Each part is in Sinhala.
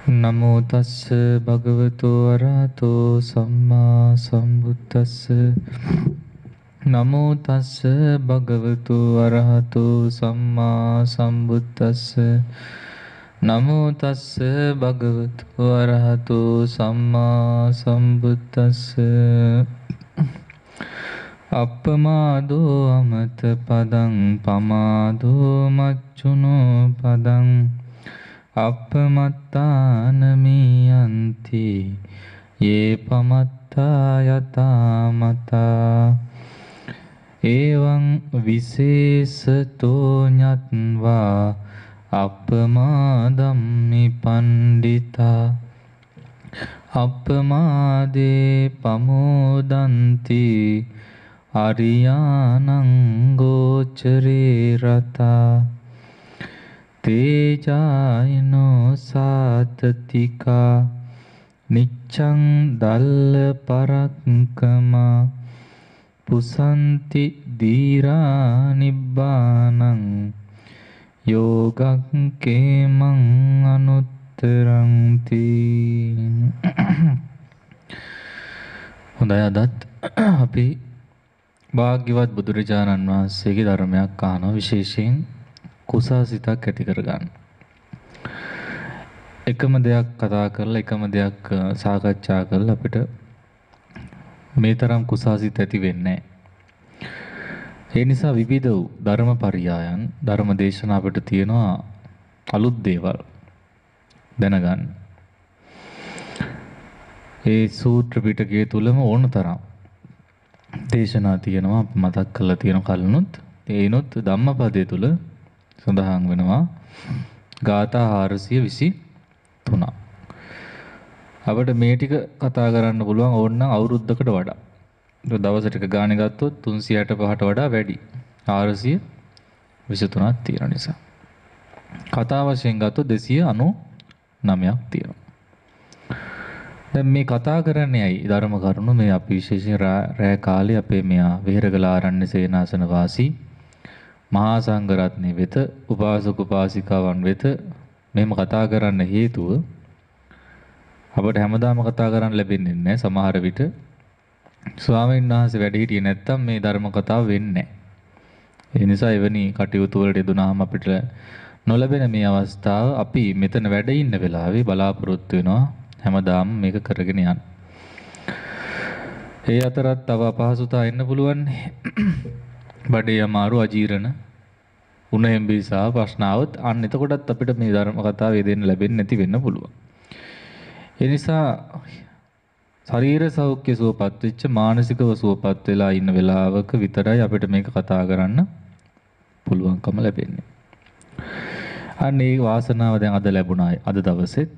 නමෝ තස්ස භගවතු අරහතෝ සම්මා සම්බුද්දස්ස නමෝ තස්ස භගවතු අරහතෝ සම්මා සම්බුද්දස්ස නමෝ තස්ස භගවතු අරහතෝ සම්මා සම්බුද්දස්ස අප්පමාදෝ අමත පදං පමාදෝ මච්චුනෝ පදං අපමත්තානමියන්ති යේ පමත්තා යතා මතා එවං විශේෂතෝ ඤත්වා අපමාදම්මි පණ්ඩිතා අපමාදේ පමෝදන්ති අරියානං ගෝචරේ රතා තේජායනෝ සාතතිකා නිච්ඡං දල්ල පරක්කමා පුසන්ති දීරා නිබ්බානං යෝගං කේමං අනුත්තරං තී. හොඳයි, අදත් අපි භාග්‍යවත් බුදුරජාණන් වහන්සේගේ ධර්මයක් අහනවා. විශේෂයෙන් කුසාසිතක් ඇති කරගන්න. එකම දෙයක් කතා කරලා එකම දෙයක් සාකච්ඡා කරලා අපිට මේ තරම් කුසාසිත ඇති වෙන්නේ නැහැ. ඒ නිසා විවිධ වූ ධර්මපරියායන් ධර්ම දේශනා අපිට තියෙනවා අලුත් දේවල් දැනගන්න. ඒ සූත්‍ර පිටකයේ තුලම ඕන තරම් දේශනා තියෙනවා අපි මතක් කරලා තියෙන කලනුත් ඒනොත් ධම්මපදයේ තුල සඳහන් වෙනවා ගාථා 423. අපිට මේ ටික කතා කරන්න පුළුවන් ඕනනම් අවුරුද්දකට වඩා. ඒක දවසට එක ගානේ ගත්තොත් 365ට වඩා වැඩි. 423ක් තියෙන නිසා. කතා වශයෙන් ගත්තොත් 299ක් තියෙනවා. දැන් මේ කතා කරන්නේ ඇයි? ධර්ම කරුණු මේ අපි විශේෂයෙන් රැය කාලේ අපේ මෙයා විහෙරගල ආරණ්‍ය සේනාසන වාසී මහා සංඝරත්නය වෙත උපාසක උපාසිකාවන් වෙත මෙහෙම කතා කරන්න හේතුව අපට හැමදාම කතා කරන්න ලැබෙන්නේ නැහැ. සමහර විට ස්වාමීන් වහන්සේ වැඩ හිටියේ නැත්තම් මේ ධර්ම කතාව වෙන්නේ නැහැ. ඒ නිසා එවැනි කටයුතු වලට යෙදුනහම අපිට නොලැබෙන මේ අවස්ථාව අපි මෙතන වැඩ ඉන්න වෙලාවේ බලාපොරොත්තු වෙනවා හැමදාම මේක කරගෙන යන්න. ඒ අතරත් තව අපහසුතා එන්න පුළුවන්. බඩේ අමාරු අජීරණ උණෙම්බිසා ප්‍රශ්න આવත් අන්න එතකොටත් අපිට මේ ධර්ම කතාව යෙදෙන්න ලැබෙන්නේ නැති වෙන්න පුළුවන්. ඒ නිසා ශරීර සෞඛ්‍ය සුවපත් වෙච්ච මානසිකව සුවපත් වෙලා ඉන්න වෙලාවක විතරයි අපිට මේක කතා කරන්න පුළුවන්කම ලැබෙන්නේ. අන්න ඒ වාසනාව දැන් අද ලැබුණා. අද දවසෙත්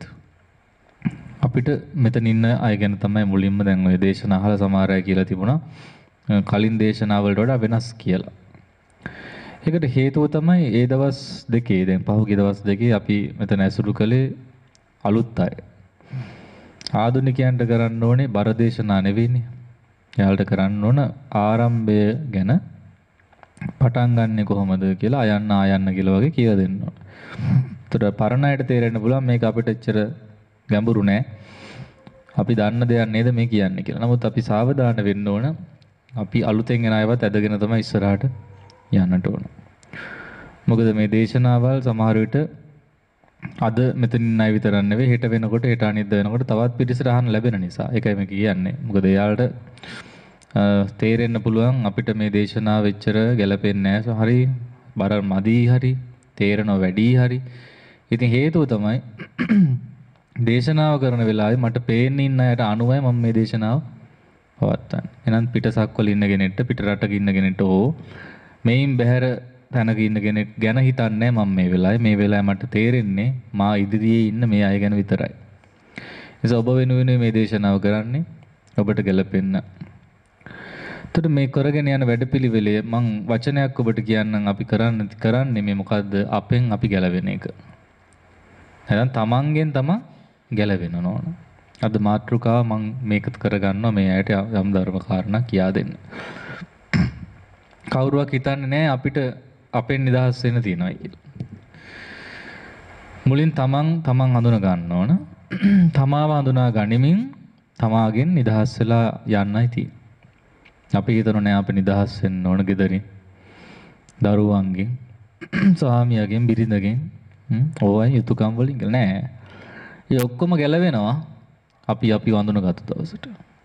අපිට මෙතන ඉන්න අය ගැන තමයි මුලින්ම දැන් ඔය දේශනා අහලා සමහර අය කියලා තිබුණා කලින් දේශනාවලට වඩා වෙනස් කියලා. ඒකට හේතුව තමයි ඒ දවස් දෙකේ දැන් පහුගිය දවස් දෙකේ අපි මෙතන ඇසුරු කළේ අලුත් අය. ආධුනිකයන්ට කරන්න ඕනේ බර දේශනා නෙවෙයිනේ. එයාලට කරන්න ඕන ආරම්භය ගැන පටන් ගන්නෙ කොහොමද කියලා ආයන්න කියලා වගේ කියලා දෙන්න ඕන. ඒතර පරණ අයට තේරෙන්න පුළුවන් මේක අපිට එච්චර ගැඹුරු නෑ. අපි දන්න දෙයක් නේද මේ කියන්නේ කියලා. නමුත් අපි සාවධාන වෙන්න ඕන. අපි අලුතෙන් එන අයවත් ඇදගෙන තමයි ඉස්සරහට යන්නට ඕන. මොකද මේ දේශනාවල් සමහර විට අද මෙතන ඉන්න අය විතරක් නෙවෙයි හෙට වෙනකොට හෙට අනිද්දා වෙනකොට තවත් පිරිසට අහන්න ලැබෙන නිසා. ඒකයි මේ කියන්නේ. මොකද එයාලට තේරෙන්න පුළුවන් අපිට මේ දේශනාව එච්චර ගැලපෙන්නේ නැහැ. හරි බර මදි හරි තේරෙනව වැඩි හරි. ඉතින් හේතුව තමයි දේශනාව කරන වෙලාවේ මට පේන්න ඉන්න අයට අනුවයි මම මේ දේශනාව පවත්වන්නේ. එහෙනම් පිටසක්වල ඉන්න කෙනෙක්ට පිට රටක ඉන්න කෙනෙක්ට ඕ මේන් බහැර තැනක ඉන්න කෙනෙක් ගැන හිතන්නේ මම මේ වෙලාවේ මට තේරෙන්නේ මා ඉදිරියේ ඉන්න මේ අය ගැන විතරයි. ඒ ඔබ වෙනුවෙන් මේ දේශනාව කරන්නේ ඔබට ගැලපෙන්න. එතකොට මේ කරගෙන යන වැඩපිළිවෙලේ මම වචනයක් ඔබට කියන්නම් අපි කරන්නේ මේ මොකද්ද අපෙන් අපි ගැලවෙන එක. එහෙනම් තමන්ගෙන් තමන් ගැලවෙන්න ඕන. අද මාතෘකාව මම මේක කරගන්නවා මේ ඇයට යම් ධර්ම කාරණා කියා දෙන්න. කවුරුවක් හිතන්නේ නැහැ අපිට අපෙන් නිදහස් වෙන්න තියනවා කියලා. මුලින් තමන් හඳුන ගන්න ඕන. තමාව හඳුනා ගනිමින් තමාගෙන් නිදහස් වෙලා යන්නයි තියෙන්නේ. අපි හිතනෝනේ අපි නිදහස් වෙන්න ඕන ගෙදරින්. දරුවන්ගෙන්, ස්වාමියාගෙන්, බිරිඳගෙන් ඕවයි යුතුයකම් වලින් නෑ. ඒ ඔක්කොම ගැලවෙනවා අපි වඳුනගත්තු දවසට.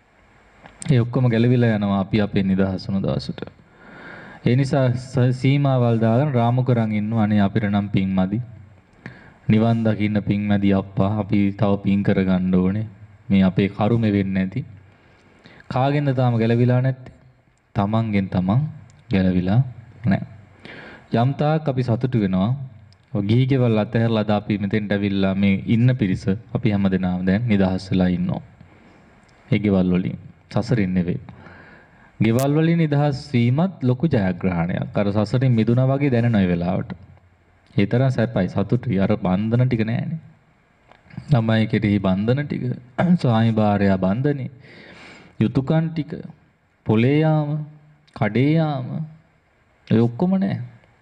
ඒ ඔක්කොම ගැලවිලා යනවා අපි අපේ නිදහස් වුණු දවසට. ඒ නිසා සීමාවල් දාගෙන රාමු කරන් ඉන්නවා අනේ අපිට නම් පිං මදි. නිවන් දකින්න පිං මැදි අප්පා අපි තව පිං කරගන්න ඕනේ. මේ අපේ කරුමෙ වෙන්නේ නැති. කාගෙන්ද තාම ගැලවිලා නැත්තේ? තමන්ගෙන් තමන් ගැලවිලා නැහැ. යම් තාක් අපි සතුටු වෙනවා. ගිහි ගෙවල් අතහැරලා අද අපි මෙතෙන්ට ඇවිල්ලා මේ ඉන්න පිරිස අපි හැමදෙනාම දැන් නිදහස් වෙලා ඉන්නවා. ඒ ගෙවල් වලින් සසරින් නෙවෙයි. ගෙවල් වලින් නිදහස් වීමත් ලොකු ජයග්‍රහණයක්. අර සසරින් මිදුණා වගේ දැනෙන ඒ වෙලාවට. ඒ තරම් සැපයි සතුටුයි. අර බන්ධන ටික නෑනේ. ළමයි කෙරෙහි බන්ධන ටික, ස්වාමි භාර්යා බන්ධනේ, යුතුයකම් ටික, පොලේ යාම, කඩේ යාම, ඒ ඔක්කොම නෑ.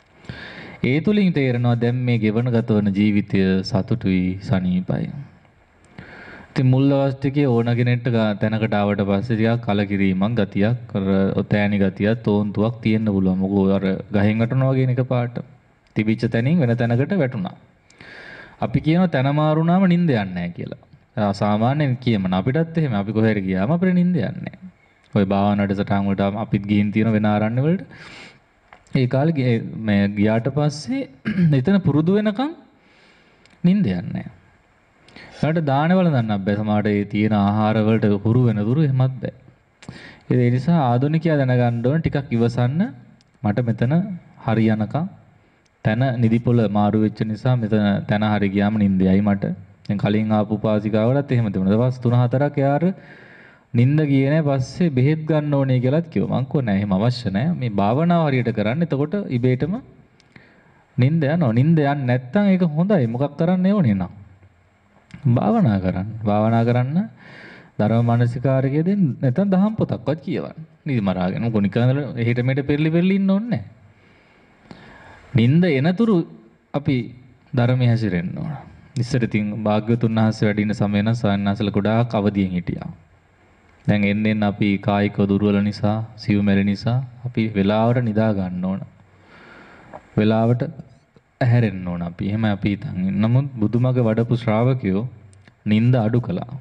ඒ තුලින් තේරෙනවා දැන් මේ ගෙවන ගතවන ජීවිතය සතුටුයි, සනීපයි. ඉතින් මුල් දවස් ටිකේ ඕන කෙනෙක්ට තැනකට ආවට පස්සේ ටිකක් කලකිරීමක් ගතියක්, අර ඔතෑණි ගතියක්, තෝන්තුවක් තියෙන්න පුළුවන්. මොකෝ අර ගහෙන් වැටෙනවා වගේ එකපාරට තිබිච්ච තැනින් වෙන තැනකට වැටුණා. අපි කියන තැන මාරුනාම නිින්ද යන්නේ නැහැ කියලා. සාමාන්‍යයෙන් කියමන අපිටත් එහෙම අපි කොහෙර ගියාම අපිට නිින්ද යන්නේ නැහැ. ඔය භාවනාවට සටහන් වලට අපිත් ගිහින් තියෙන වෙන ආරණ්‍ය වලට ඒ කාලේ මේ ගියාට පස්සේ එතන පුරුදු වෙනකන් නිින්ද යන්නේ නැහැ. ඊට දාන වල දන්න බෑ සමහරට ඒ තියෙන ආහාර වලට හුරු වෙන දුරු එහෙමත් බෑ. ඒ නිසා ආධුනිකයා දැනගන්න ඕන ටිකක් ඉවසන්න. මට මෙතන හරියනකම් තන නිදිපොළ මාරු වෙච්ච නිසා මෙතන තන හරි ගියාම නිින්දයයි මට. දැන් කලින් ආපු පාසිකාවලත් එහෙම තිබුණා. දවස් 3-4ක් යාර නිින්ද ගියේ නැහැ. පස්සේ බෙහෙත් ගන්න ඕනේ කියලාත් කිව්වා. මං කිව්වා නෑ එහෙම අවශ්‍ය නෑ. මේ භාවනාව හරියට කරන්න. එතකොට ඉබේටම නිින්ද යනවා. නිින්ද යන්නේ නැත්නම් ඒක හොඳයි. මොකක් කරන්න ඕනේ නං? භාවනා කරන්න. භාවනා කරන්න ධර්ම මානසිකාරකයේ දෙන්න නැත්නම් දහම් පොතක්වත් කියවන්න. නිදි මරාගෙන මොකෝ නිකන් එහෙට මෙහෙට පෙරලි ඉන්න ඕනේ නැහැ. නිින්ද එනතුරු අපි ධර්මයේ හැසිරෙන්න ඕන. ඉස්සර තින් භාග්‍යවතුන් වහන්සේ වැඩ ඉන්න සමය නම් සායනසල ගොඩාක් අවදියෙන් හිටියා. දැන් එන්න අපි කායික දුර්වල නිසා, සිව්මැලි නිසා අපි වෙලාවට නිදා ගන්න ඕන. වෙලාවට ඇහැරෙන්න ඕන අපි. එහෙම අපි හිතන්. නමුත් බුදුමග වඩපු ශ්‍රාවකයෝ නිින්ද අඩු කළා.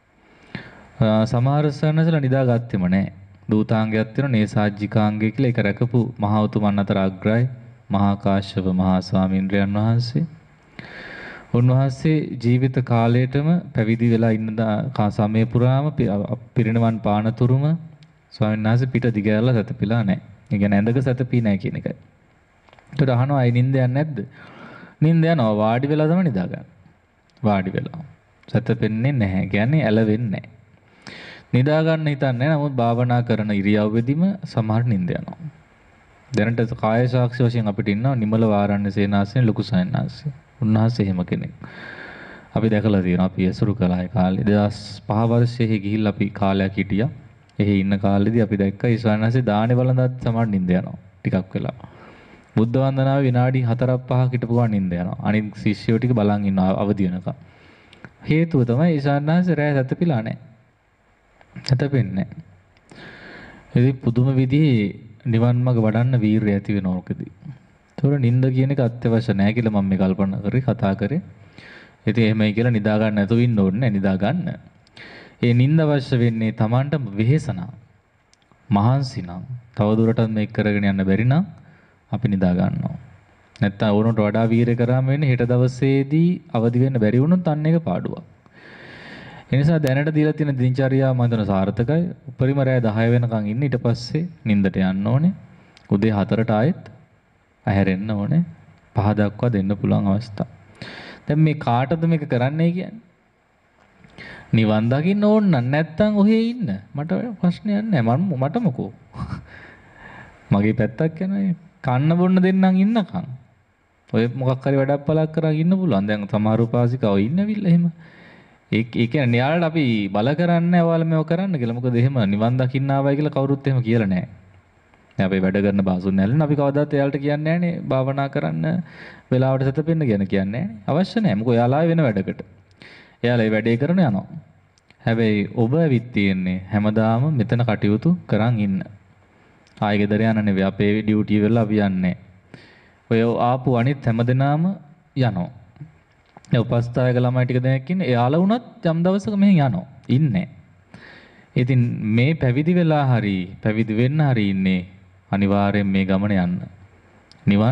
සමහර සයනසලා නිදාගත්තෙම නැහැ. දූතාංගයක් තියෙන නේසාජ්ජිකාංගය කියලා ඒක රැකපු මහා උතුමන් අතර අග්‍රයි මහා කාශ්‍යප මහා ස්වාමීන්ද්‍රයන් වහන්සේ. උන්වහන්සේ ජීවිත කාලයටම පැවිදි වෙලා ඉන්න සමය පුරාම පිරිනවන් පානතුරුම ස්වාමීන් වහන්සේ පිට දිගහැරලා සැතපීලා නැහැ. ඒ කියන්නේ ඇඳක සැතපී නැහැ කියන එකයි. ඒකට අහනවා අය නිින්ද යන්නේ නැද්ද? නිින්ද යනවා වාඩි වෙලා තමයි නිදා ගන්න. වාඩි වෙලා. සැතපෙන්නේ නැහැ. කියන්නේ ඇලවෙන්නේ නැහැ. නිදා ගන්න හිතන්නේ නැහැ. නමුත් භාවනා කරන ඉරියව්වෙදිම සමහර නිින්ද යනවා. දැනට කාය සාක්ෂි වශයෙන් අපිට ඉන්නවා නිමල වාරණ්‍ය සේනාසනේ ලොකු සයන්නාංශය. උන්වහන්සේ එහෙම කෙනෙක්. අපි දැකලා තියෙනවා අපි ඇසුරු කළා ඒ කාලේ 2005 වර්ෂයේ ගිහිල්ලා අපි කාලයක් හිටියා. එහි ඉන්න කාලෙදී අපි දැක්කා ඒ සයන්නාංශේ දානේ බලනවත් සමහර නිින්ද යනවා. ටිකක් වෙලා. බුද්ධ වන්දනාවේ විනාඩි 4-5ක් හිටපු ගමන් නිින්ද යනවා. අනිත් ශිෂ්‍යයෝ ටික බලන් ඉන්නවා අවදි වෙනකම්. හේතුව තමයි ඒ සයන්නාංශේ රැය සැතපීලා නැහැ. සැතපෙන්නේ නැහැ. ඉතින් පුදුම විදිහේ නිවන් මඟ වඩන්න වීරිය ඇති වෙනවා ඔකදී. ඒතොර නිින්ද කියන එක අත්‍යවශ්‍ය නැහැ කියලා මම මේ කල්පනා කරේ කතා කරේ. ඉතින් එහෙමයි කියලා නිදා ගන්න නැතුව ඉන්න ඕනේ නැහැ නිදා ගන්න. ඒ නිින්ද අවශ්‍ය වෙන්නේ Tamanට වෙහෙසන. මහන්සිනම් තවදුරටත් මේක කරගෙන යන්න බැරි නම් අපි නිදා ගන්නවා. නැත්තම් ඕනට වඩා වීරිය කරාම වෙන්නේ හෙට දවසේදී අවදි වෙන්න බැරි වුණොත් අන්න එක පාඩුවක්. ඒ නිසා දැනට දීලා තියෙන දිනචරියාව මම හිතන සාර්ථකයි. උපරිම රැය 10 වෙනකන් ඉන්න ඊට පස්සේ නිින්දට යන්න ඕනේ. උදේ 4ට ආයෙත් ඇහැරෙන්න ඕනේ. 5 දක්වා දෙන්න පුළුවන් අවස්ථා. දැන් මේ කාටද මේක කරන්නේ කියන්නේ? නිවන් දකින්න ඕන නම් නැත්තම් ඔහේ ඉන්න. මට ප්‍රශ්නයක් නැහැ. මට මොකෝ. මගේ පැත්තක් යනවා. කන්න බොන්න දෙන්නම් ඉන්නකම්. ඔය මොකක් හරි වැඩක් පළක් කරන් ඉන්න පුළුවන්. දැන් සමහර උපාසිකාවෝ ඉන්නවිල්ලා එහෙම. ඒ කියන්නේ යාළුවට අපි බල කරන්නේ ඔයාලා මේව කරන්න කියලා. මොකද එහෙම නිවන් දකින්න ආවයි කියලා කවුරුත් එහෙම කියලා නැහැ. දැන් අපි වැඩ කරන බාසුන් නැල්ලන අපි කවදාවත් එයාලට කියන්නේ නැහනේ භාවනා කරන්න වෙලාවට සැතපෙන්න කියන කියන්නේ නැහැ. අවශ්‍ය නැහැ. මොකද එයාලා වෙන වැඩකට. එයාලා ඒ වැඩේ කරන යනවා. හැබැයි ඔබ ඇවිත් තියෙන්නේ හැමදාම මෙතන කටයුතු කරන් ඉන්න. ආයෙ ගෙදර යන්න නෙවෙයි අපේ ඩියුටි වල අපි යන්නේ. ඔය ආපු අනිත් හැමදෙනාම යනවා. ඒ උපස්ථායක ළමයි ටික දෙනෙක් ඉන්නේ. එයාලා වුණත් යම් දවසක මෙහෙන් යනවා. ඉන්නේ. ඉතින් මේ පැවිදි වෙලා හරි පැවිදි වෙන්න හරි ඉන්නේ අනිවාර්යෙන් මේ ගමන යන්න. නිවන්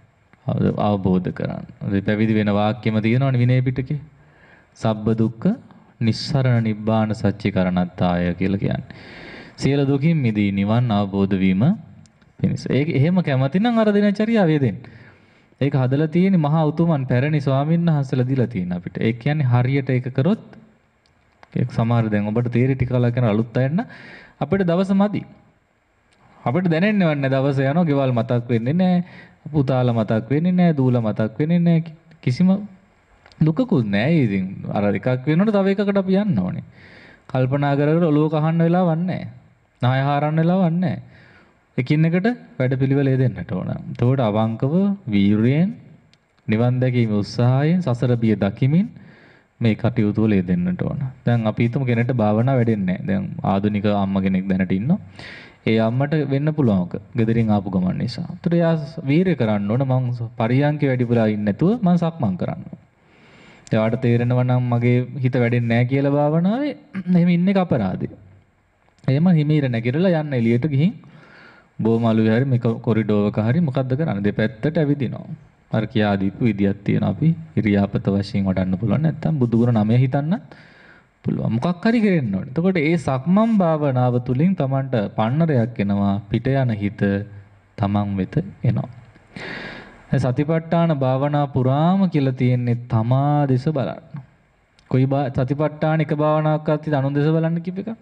අවබෝධ කරගන්න. ඒ පැවිදි වෙන වාක්‍යෙම තියෙනවනේ විනය පිටකේ. සබ්බ දුක්ඛ නිස්සරණ නිබ්බාන සත්‍ය කරණත්තාය කියලා කියන්නේ. සියලු දුකින් මිදී නිවන් අවබෝධ වීම පිණිස. ඒක එහෙම කැමති නම් අර දිනචරියාව යෙදෙන්න. ඒක හදලා තියෙන්නේ මහා උතුමන් පැරණි ස්වාමීන් වහන්සේලා දීලා තියෙන අපිට. ඒ කියන්නේ හරියට ඒක කරොත් ඒක සමහර දැන් ඔබට තීරි ටික කලක් කරන අලුත් අයන්න අපිට දවස මදි. අපිට දැනෙන්නේ නැහැ දවස යනවා ගෙවල් මතක් වෙන්නේ නැහැ. පුතාලා මතක් වෙන්නේ නැහැ. දූලා මතක් වෙන්නේ නැහැ. කිසිම දුකකුත් නැහැ. ඉතින් අර එකක් වෙනකොට තව එකකට අපි යන්න ඕනේ. කල්පනා කර කර ඔලුව කහන්න වෙලාවක් නැහැ. නාය හාරන්න වෙලාවක් නැහැ. එකින් එකට වැඩපිළිවෙල දෙන්නට ඕන. එතකොට අවංකව වීරියෙන් නිවන් දැකීමේ උත්සාහයෙන් සසර බිය දකිමින් මේ කටයුතු වල දෙන්නට ඕන. දැන් අපි හිතමු කෙනෙක්ට භාවනාව වැඩෙන්නේ නැහැ. දැන් ආධුනික අම්මා කෙනෙක් දැනට ඉන්නවා. ඒ අම්මට වෙන්න පුළුවන්ක. ගෙදරින් ආපු ගමන් නිසා. ඒතර එයා වීරිය කරන්න ඕන. මං පරියන්කේ වැඩිපුරා ඉන්නේ නැතුව මං සක්මන් කරන්න ඕන. එයාට තේරෙනවා නම් මගේ හිත වැඩෙන්නේ නැහැ කියලා භාවනාවේ එහෙම ඉන්න එක අපරාධය. එහෙම හිමීර නැගිරලා යන්න එළියට ගිහින් බොමලුවේ හරි මේක කොරිඩෝවක හරි මොකද්ද කරන්නේ දෙපැත්තට ඇවිදිනවා. අර කියා දීපු විදියක් තියෙනවා අපි ඉරියාපත වශයෙන් වඩන්න පුළුවන් නැත්නම් බුදුගුණ නමය හිතන්නත් පුළුවන්. මොකක් හරි කරෙන්න ඕනේ. එතකොට ඒ සක්මන් භාවනාව තුළින් Tamanට පන්නරයක් එනවා පිට යන හිත Taman වෙත එනවා. සතිපට්ඨාන භාවනා පුරාම කියලා තියෙන්නේ තමා දෙස බලන්න. කොයි සතිපට්ඨාන එක භාවනාවක්වත් අනුන් දෙස බලන්න කිව්ව එක?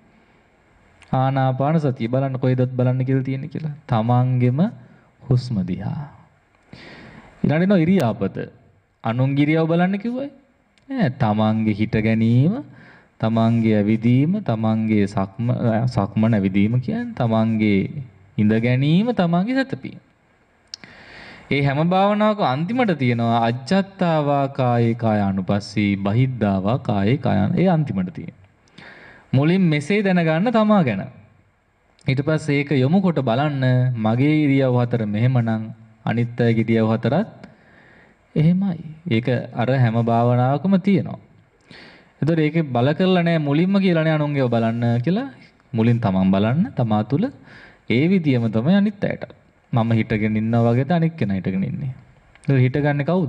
ආනාපාන සතිය බලන්න කොයිදත් බලන්න කියලා තියෙන්නේ කියලා. තමන්ගෙම හුස්ම දිහා. ඊළඟට නෝ ඉරියාපත. අනුන් ගිරියව බලන්න කිව්වයි. තමන්ගේ හිට ගැනීම, තමන්ගේ ඇවිදීම, තමන්ගේ සක්මන ඇවිදීම කියන්නේ තමන්ගේ ඉඳ ගැනීම, තමන්ගේ සතපීම. ඒ හැම භාවනාවක අන්තිමට තියෙනවා අජ්ජත්තාවා කායේ කායානුපස්සී බහිද්ධාවා කායේ කායන. ඒ අන්තිමට තියෙන. මුලින් මෙසේ දැනගන්න තමා ගැන. ඊට පස්සේ ඒක යොමු කොට බලන්න මගේ ඉරියව් හතර මෙහෙමනම් අනිත් අයගේ ඉරියව් හතරත් එහෙමයි. ඒක අර හැම භාවනාවකම තියෙනවා. ඒතකොට ඒකේ බල කරලා නැහැ මුලින්ම කියලා නේ අනුන්ගේව බලන්න කියලා. මුලින් තමන් බලන්න තමා තුල ඒ විදියම තමයි අනිත් අයට. මම හිටගෙන ඉන්නවා වගේද අනික් කෙනා හිටගෙන ඉන්නේ. ඒක හිටගන්නේ කවුද?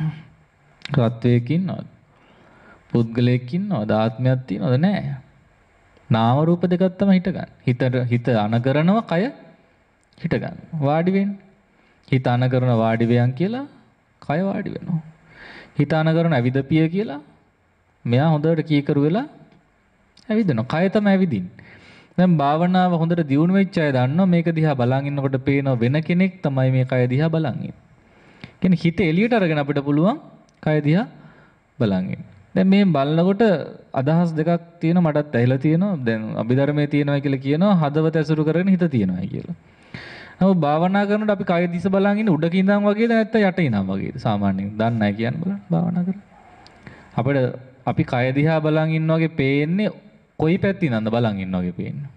රත්වයක ඉන්නවද? පුද්ගලයෙක් ඉන්නවද? ආත්මයක් තියනවද? නැහැ. නාම රූප දෙකක් තමයි හිටගන්නේ. හිත අන කරනවා කය හිටගන්න. වාඩි වෙන්න. හිත අන කරන වාඩි වෙයන් කියලා කය වාඩි වෙනවා. හිත අන කරන ඇවිදපිය කියලා මෙයා හොඳට කීකරු වෙලා ඇවිදිනවා. කය තමයි ඇවිදින්නේ. දැන් භාවනාව හොඳට දියුණු වෙච්ච අය දන්නවා මේක දිහා බලන් ඉන්නකොට පේන වෙන කෙනෙක් තමයි මේ කය දිහා බලන් ඉන්නේ. කියන්නේ හිත එළියට අරගෙන අපිට පුළුවන් කය දිහා බලන් ඉන්න. දැන් මේ බලනකොට අදහස් දෙකක් තියෙනවා මටත් ඇහිලා තියෙනවා. දැන් අභිධර්මයේ තියෙනවා කියලා කියනවා හදවත ඇසුරු කරගෙන හිත තියෙනවා කියලා. නමුත් භාවනා කරනකොට අපි කය දිහා බලන් ඉන්නේ උඩක ඉඳන් වගේද නැත්නම් යට ඉඳන් වගේද? සාමාන්‍යයෙන් දන්නේ නැහැ කියන්න බලන්න භාවනා කරලා. අපිට අපි කය දිහා බලන් ඉන්න වගේ පේන්නේ කොයි පැත්තේ ඉඳන්ද බලන් ඉන්න වගේ පේන්නේ.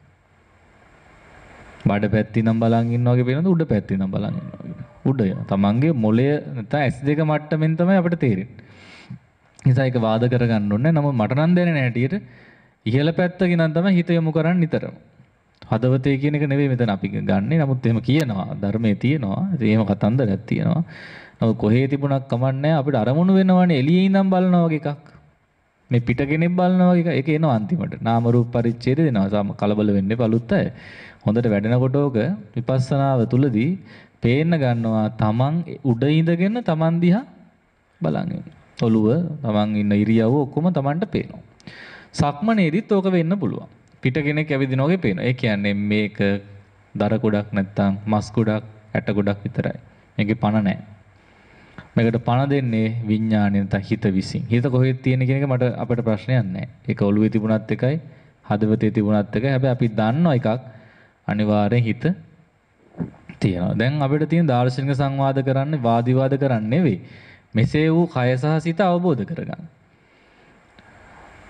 බඩ පැත්තේ ඉඳන් බලන් ඉන්න වගේ පේනද උඩ පැත්තේ ඉඳන් බලන් ඉන්න වගේ. උඩ යන. තමන්ගේ මොළය නැත්නම් S2 මට්ටමින් තමයි අපිට තේරෙන්නේ. නිසා ඒක වාද කරගන්න ඕනේ. නමුත් මට නම් දැනෙන හැටියට ඉහළ පැත්තක ඉඳන් තමයි හිත යොමු කරන්නේ නිතරම. හදවතේ කියන එක නෙවෙයි මෙතන අපි ගන්නෙ. නමුත් එහෙම කියනවා. ධර්මයේ තියෙනවා. ඉතින් එහෙම කතන්දරයක් තියෙනවා. නමුත් කොහේ තිබුණක් කමන්නේ අපිට අරමුණු වෙනවනේ එළියේ ඉඳන් බලනවා වගේ එකක්. මේ පිට කෙනෙක් බලනවා වගේ ඒක එනවා අන්තිමට. නාම රූප පරිච්ඡේද දෙනවා. කලබල වෙන්නේ බලුත් අය. හොඳට වැඩෙනකොට ඕක විපස්සනාව තුලදී පේන්න ගන්නවා තමන් උඩ ඉඳගෙන තමන් දිහා බලන් ඉන්න. ඔළුව තමන් ඉන්න ඉරියව්ව ඔක්කොම තමන්ට පේනවා. සක්මනේදීත් ඕක වෙන්න පුළුවන්. පිට කෙනෙක් ඇවිදිනා වගේ පේනවා. ඒ කියන්නේ මේක දර ගොඩක් නැත්තම් මස් ගොඩක් ඇට ගොඩක් විතරයි. මේකේ පණ නැහැ. මේකට පණ දෙන්නේ විඥාණය නැත්නම් හිත විසින්. හිත කොහෙද තියෙන කියන එක මට අපිට ප්‍රශ්නයක් නැහැ. ඒක ඔළුවේ තිබුණත් එකයි, හදවතේ තිබුණත් එකයි. හැබැයි අපි දන්නවා එකක් අනිවාර්යෙන් හිත තියෙනවා. දැන් අපිට තියෙන දාර්ශනික සංවාද කරන්නේ වාදිවාද කරන්නේ නෙවෙයි. මෙසේ වූ කය සහ සිත අවබෝධ කරගන්න.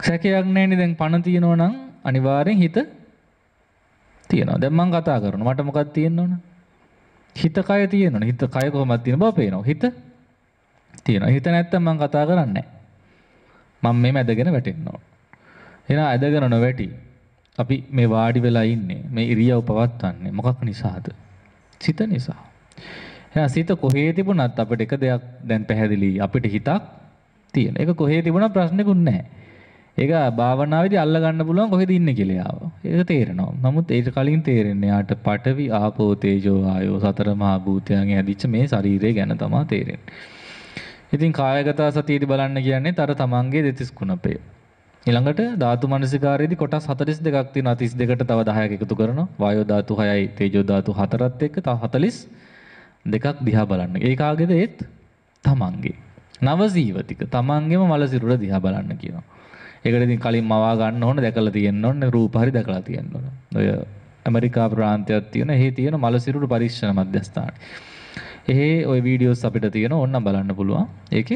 සැකයක් නැහැනේ දැන් පණ තියෙනවා නම් අනිවාර්යෙන් හිත තියෙනවා. දැන් මම කතා කරනවා. මට මොකක්ද තියෙන්න ඕන? හිත කය තියෙනවනේ. හිත කය කොහොමද තියෙන බව පේනවා. හිත තියෙනවා. හිත නැත්තම් මම කතා කරන්නේ නැහැ. මම මේ මැදගෙන වැටෙන්න ඕන. එහෙනම් ඇදගෙන නොවැටි. අපි මේ වාඩි වෙලා ඉන්නේ. මේ ඉරියව් පවත්වන්නේ මොකක් නිසාද? සිත නිසා. එහෙනම් සිත කොහේ තිබුණත් අපිට එක දෙයක් දැන් පැහැදිලි. අපිට හිතක් තියෙන. ඒක කොහේ තිබුණත් ප්‍රශ්නෙකුත් නැහැ. ඒක භාවනාවේදී අල්ල ගන්න පුළුවන් කොහෙද ඉන්නේ කියලා යාව. ඒක තේරෙනවා. නමුත් ඊට කලින් තේරෙන්නේ යාට පඨවි ආපෝ තේජෝ ආයෝ සතර මහා භූතයන්ගෙන් හැදිච්ච මේ ශරීරය ගැන තමයි තේරෙන්නේ. ඉතින් කායගත සතියේදී බලන්න කියන්නේ තර තමන්ගේ දෙතිස් කුණපය. ඊළඟට ධාතු මනසිකාරයේදී කොටස් 42ක් තියෙනවා. 32ට තව 10ක් එකතු කරනවා. වායෝ ධාතු 6යි තේජෝ ධාතු 4ත් එක්ක තව 42ක් දිහා බලන්න. ඒ කාගේද? ඒත් තමන්ගේ. නව ජීවිතික තමන්ගේම මල සිරුර දිහා බලන්න කියනවා. ඒකට ඉතින් කලින් මවා ගන්න ඕන දැකලා තියෙන්න ඕන රූප හරි දැකලා තියෙන්න ඕන. ඔය ඇමරිකා ප්‍රාන්තයක් තියෙන එහි තියෙන මල සිරුර පරීක්ෂණ මධ්‍යස්ථාන. එහි ওই වීඩියෝස් අපිට තියෙන ඕන්න බලන්න පුළුවන්. ඒකේ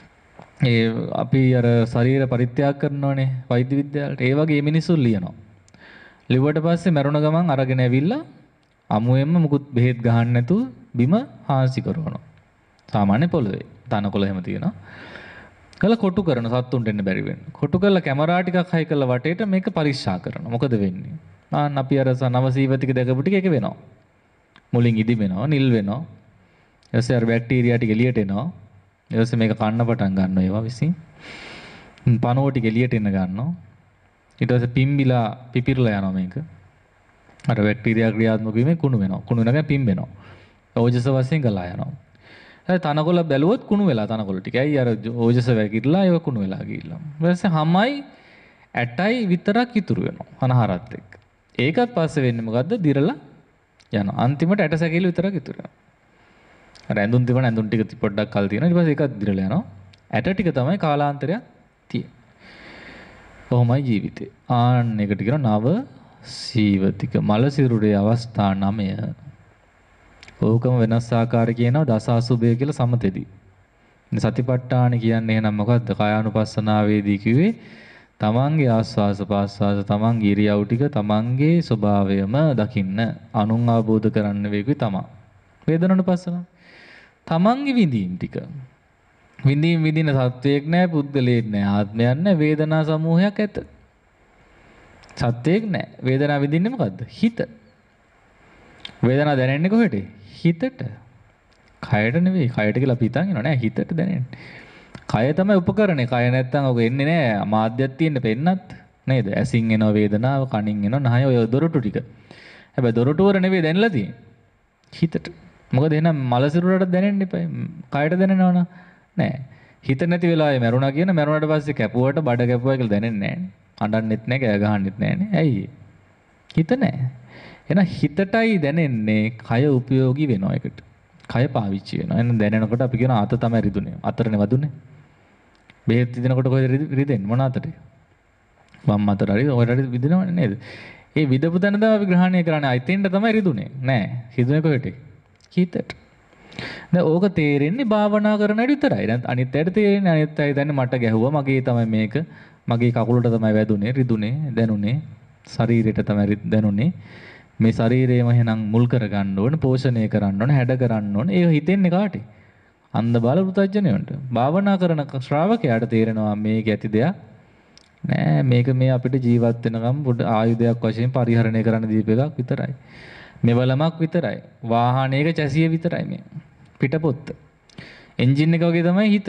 අපි අර ශරීර පරිත්‍යාග කරනෝනේ වෛද්‍ය විද්‍යාලයට. ඒ වගේ මිනිස්සු ලියනවා. ලිව්වට පස්සේ මරුණ ගමන් අරගෙන ඇවිල්ලා අමුයෙන්ම මුකුත් බෙහෙත් ගහන්න නැතුව බිම හාන්සි කරනවා. සාමාන්‍ය පොළවේ තනකොළ එහෙම තියෙනවා. කළා කොටු කරන සත්තුන්ට එන්න බැරි වෙන්න. කොටු කරලා කැමරා ටිකක් හයි කරලා වටේට මේක පරීක්ෂා කරනවා. මොකද වෙන්නේ? අපි අර නවසීවතික දැකපු ටික එක වෙනවා. මුලින් ඉදි වෙනවා, නිල් වෙනවා. ඊපස්සේ අර බැක්ටීරියා ටික එළියට එනවා. ඊපස්සේ මේක කන්න පටන් ගන්නවා ඒවා විසින්. පණුව ටික එළියට එන්න ගන්නවා. ඊට පස්සේ පිම්බිලා පිපිරලා යනවා මේක. අර බැක්ටීරියා ක්‍රියාත්මක වීමෙන් කුණු වෙනවා. කුණු වෙනකන් පිම්බෙනවා. ඕජස වශයෙන් ගලා යනවා. තනකොළ බැලුවොත් කුණු වෙලා තනකොළ ටික. ඇයි අර ඕජස වැగిරලා ඒක කුණු වෙලා ගිහිල්ලා. ඊට පස්සේ හැමයි ඇටයි විතරක් ඉතුරු වෙනවා අනහරත් එක්ක. ඒකත් පස්සේ වෙන්නේ මොකද්ද? දිරලා යනවා. අන්තිමට ඇට සැකිලි විතරක් ඉතුරු වෙනවා. අර ඇඳුම් තිබුණ ඇඳුම් ටික පොඩ්ඩක් කල් තියෙනවා. ඊට පස්සේ ඒකත් දිරලා යනවා. ඇට ටික තමයි කාලාන්තරයක් තියෙන්නේ. කොහොමයි ජීවිතේ. ආන්න එකට කියනවා නව සීවතික මල සිරුරේ අවස්ථා 9. ඕකම වෙනස් ආකාර කියනවා දස අසුභය කියලා සමතෙදී. සතිපට්ඨාන කියන්නේ එහෙනම් මොකද්ද? කායානුපස්සනාවේදී කිව්වේ තමන්ගේ ආස්වාස පාස්වාස තමන්ගේ ඉරියව් ටික තමන්ගේ ස්වභාවයම දකින්න අනුන් අවබෝධ කරන්න වේකුයි තමන්. වේදනානුපස්සන තමන්ගේ විඳීම් ටික. විඳීම් විඳින සත්වයක් නැහැ, පුද්ගලයෙක් නැහැ, ආත්මයක් නැහැ, වේදනා සමූහයක් ඇත. සත්වයක් නැහැ. වේදනාව විඳින්නේ මොකද්ද? හිත. වේදනාව දැනෙන්නේ කොහෙට? හිතට. කයට නෙවෙයි. කයට කියලා අපි හිතන් ඉනව නෑ. හිතට දැනෙන්නේ. කය තමයි උපකරණේ. කය නැත්තම් ඔක එන්නේ නෑ. මාධ්‍යයක් තියෙන්න පෙන්නත් නේද? ඇසින් එන වේදනාව, කනින් එන නහය ඔය දොරටු ටික. හැබැයි දොරටු වල නෙවෙයි දැනලා තියෙන්නේ. හිතට. මොකද එහෙනම් මල සිරුරට දැනෙන්න එපා. කයට දැනෙනවද? නෑ. හිත නැති වෙලාවේ මැරුණා කියන මැරුණාට පස්සේ කැපුවට බඩ කැපුවා කියලා දැනෙන්නේ නෑනේ. අඬන්නෙත් නෑ, කෑ ගහන්නෙත් නෑනේ. ඇයි? හිත නෑ. එහෙනම් හිතටයි දැනෙන්නේ කය උපයෝගී වෙනවා එකට. කය පාවිච්චි වෙනවා. එහෙනම් දැනෙනකොට අපි කියන අත තමයි රිදුනේ. අතරනේ වදුනේ. බෙහෙත් විදිනකොට කොහෙද රිදෙන්නේ? මොන අතටද? වම් අතට හරි ඔයට හරි විදිනවනේ නේද? ඒ විදපු තැන තමයි අපි ග්‍රහණය කරන්නේ. අයිතෙන්ට තමයි රිදුනේ. නෑ. රිදුනේ කොහෙට? හිතට. දැන් ඕක තේරෙන්නේ භාවනා කරන අය විතරයි. දැන් අනිත් අයට තේරෙන්නේ අනිත් අය දන්නේ මට ගැහුවා මගේ තමයි මේක. මගේ කකුලට තමයි වැදුනේ, රිදුනේ, දැනුනේ. ශරීරයට තමයි දැනුනේ. මේ ශරීරයම එහෙනම් මුල් කරගන්න ඕන, පෝෂණය කරන්න ඕන, හැඩ කරන්න ඕන. ඒක හිතෙන්නේ කාටේ? අන්ධ බාල පුතඥයන්ට. භාවනා කරන ශ්‍රාවකයාට තේරෙනවා මේක ඇති දෙයක් නෑ. මේක මේ අපිට ජීවත් වෙනකම් පොඩ ආයුධයක් වශයෙන් පරිහරණය කරන්න දීප එකක් විතරයි. මෙවලමක් විතරයි. වාහනයක චැසිය විතරයි මේ. පිටපොත්ත. එන්ජින් එක වගේ තමයි හිත.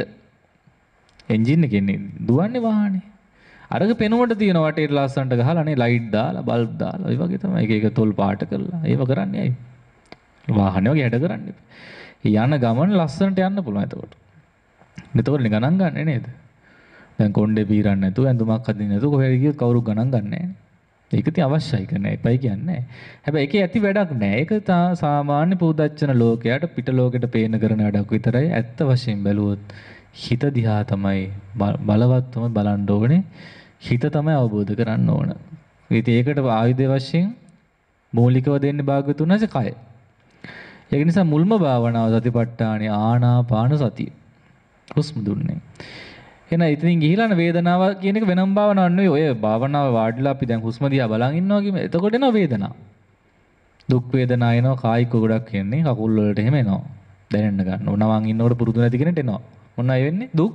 එන්ජින් එකේ දුවන්නේ වාහනේ. අරක පෙනුමට තියෙන වටේට ලස්සනට ගහලානේ ලයිට් දාලා බල්බ් දාලා ඔය වගේ තමයි එක එක තොල් පාට කරලා ඒව කරන්නේ අය. වාහනේ වගේ හැඩ කරන්නේ. යන ගමන ලස්සනට යන්න පුළුවන් එතකොට. එතකොට ගණන් ගන්නෑ නේද? දැන් කොණ්ඩේ පීරන්නේ නැතුව ඇඳුමක් අදින්න නැතුව කොහෙද ගියොත් කවුරු ගණන් ගන්නෑ. ඒක තිය අවශ්‍යයි කරන්නේ. එපයි කියන්නේ. හැබැයි ඒකේ ඇති වැඩක් නෑ. ඒක සාමාන්‍ය පූදච්චන ලෝකයට පිට ලෝකෙට පේන කරන වැඩක් විතරයි. ඇත්ත වශයෙන් බැලුවොත් හිත දිහා තමයි බලවත්වම බලන්න ඕනේ. හිත තමයි අවබෝධ කරන්න ඕන. ඉතින් ඒකට ආයුධ වශයෙන් මූලිකව දෙන්නේ භාග්‍යතුන් වහන්සේ කය. ඒක නිසා මුල්ම භාවනාව සතිපට්ඨානේ ආනාපාන සතිය. හුස්ම දුන්නේ. එහෙනම් ඉතින් ගිහිලාන වේදනාව කියන එක වෙනම භාවනාවක් නෙවෙයි. ඔය භාවනාව වාඩිලා අපි දැන් හුස්ම දිහා බලන් ඉන්නවා කිව්ව. එතකොට එනවා වේදනාව. දුක් වේදනා එනවා කායික ගොඩක් එන්නේ කකුල් වලට එහෙම එනවා. දැනෙන්න ගන්නවා. නවන් ඉන්නකොට පුරුදු නැති කෙනෙක්ට එනවා. මොන අය වෙන්නේ? දුක්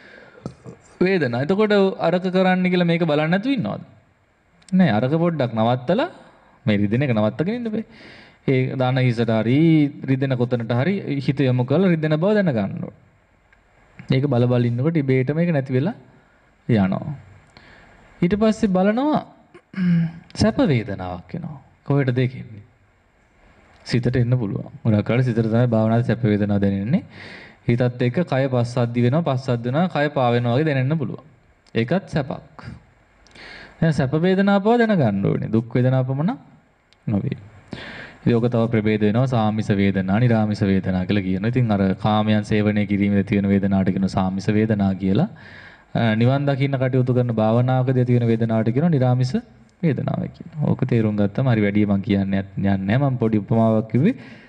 වේදනා. එතකොට අරක කරන්න කියලා මේක බලන්න නැතුව ඉන්නවද? නෑ අරක පොඩ්ඩක් නවත්තලා මේ රිදෙන එක නවත්තගෙන ඉන්න බෑ. ඒ දාන හිසට හරි රිදෙන කොතනට හරි හිත යොමු කරලා රිදෙන බව දැන ගන්න ඕනේ. මේක බල බල ඉන්නකොට ඉබේට මේක නැති වෙලා යනවා. ඊට පස්සේ බලනවා සැප වේදනාවක් එනවා. කොහෙටද ඒක එන්නේ? සිතට එන්න පුළුවන්. මොකක් හරි සිතට තමයි භාවනාවේ සැප වේදනාව දැනෙන්නේ. හිතත් එක්ක කය පස්සද්ධි වෙනවා, පස්සද්ධි වෙනවා, කය පා වෙනවා වගේ දැනෙන්න පුළුවන්. ඒකත් සැපක්. දැන් සැප වේදනාව පව දැනගන්න ඕනේ. දුක් වේදනාව පමණ නොවේ. ඉතින් ඔක තව ප්‍රභේද වෙනවා සාමිස වේදනා, නිරාමිස වේදනා කියලා කියනවා. ඉතින් අර කාමයන් සේවනය කිරීමේදී තියෙන වේදනාවට කියනවා සාමිස වේදනා කියලා. නිවන් දකින්න කටයුතු කරන භාවනාවකදී තියෙන වේදනාවට කියනවා නිරාමිස වේදනාව කියලා. ඕක තේරුම් ගත්තම හරි වැඩි මම කියන්නේ නැහැ. මම පොඩි උපමාවක් කිව්වේ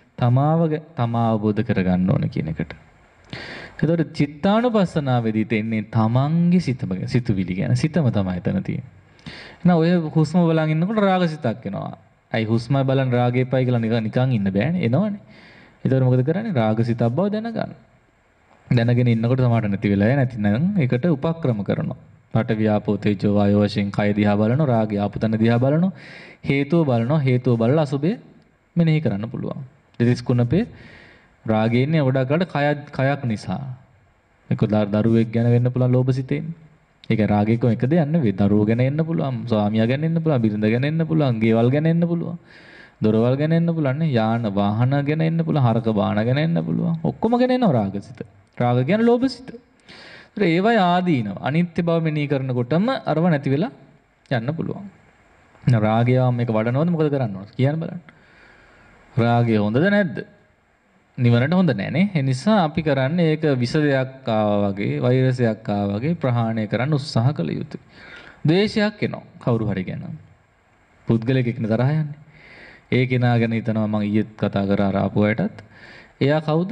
තමා අවබෝධ කරගන්න ඕන කියන එකට. එතකොට චිත්තානුපස්සනාවේදී තෙන්නේ තමන්ගේ සිතුවිලි ගැන සිතම තමයි එතන තියෙන්නේ. එහෙනම් ඔය හුස්ම බලන් ඉන්නකොට රාගසිතක් එනවා. ඇයි හුස්ම බලන් රාගයපයි කියලා නිකන් ඉන්න බෑනේ. එනවනේ. එතකොට මොකද කරන්නේ? රාගසිතක් බව දැනගන්න. දැනගෙන ඉන්නකොට සමහරට නැති වෙලා නැතිනම් ඒකට උපක්‍රම කරනවා. පට ව්‍යාපෝ තේජෝ වායෝ වශයෙන් කය දිහා බලනවා, රාගය ආපතන දිහා බලනවා, හේතුව බලනවා, හේතුව බලලා අසුබේ මෙනෙහි කරන්න පුළුවන්. දෙතිස් කුණපේ රාගය ඉන්නේ ගොඩක් අකට කයක් නිසා. ඒක දරුවෙක් ගැන වෙන්න පුළුවන් ලෝභසිතෙන්. ඒක රාගයක එක දෙයක් නෙවෙයි. දරුවෝ ගැන එන්න පුළුවන්, ස්වාමියා ගැන එන්න පුළුවන්, බිරිඳ ගැන එන්න පුළුවන්, ගෙවල් ගැන එන්න පුළුවන්, දොරවල් ගැන එන්න පුළුවන් නේ, යාන වාහන ගැන එන්න පුළුවන්, හරක බාන ගැන එන්න පුළුවන්. ඔක්කොම ගැන එනවා රාගසිත. රාග කියන්නේ ලෝභසිත. ඒවයි ආදීනව. අනිත්‍ය බව මෙනෙහි කරනකොටම අරව නැති වෙලා යන්න පුළුවන්. රාගයම මේක වඩනවද මොකද කරන්න ඕන? කියන්න බලන්න. රාගය හොඳද නැද්ද? නිවනට හොඳ නැනේ. ඒ නිසා අපි කරන්නේ ඒක විස දෙයක් ආවා වගේ, වෛරසයක් ආවා වගේ ප්‍රහාණය කරන්න උත්සාහ කළ යුතුයි. ද්වේෂයක් එනවා කවුරු හරි ගැන. පුද්ගලයෙක් එක්ක තරහ යන්නේ. ඒ කෙනා ගැන හිතනවා මම ඊයේත් කතා කරා ආපු අයටත්. එයා කවුද?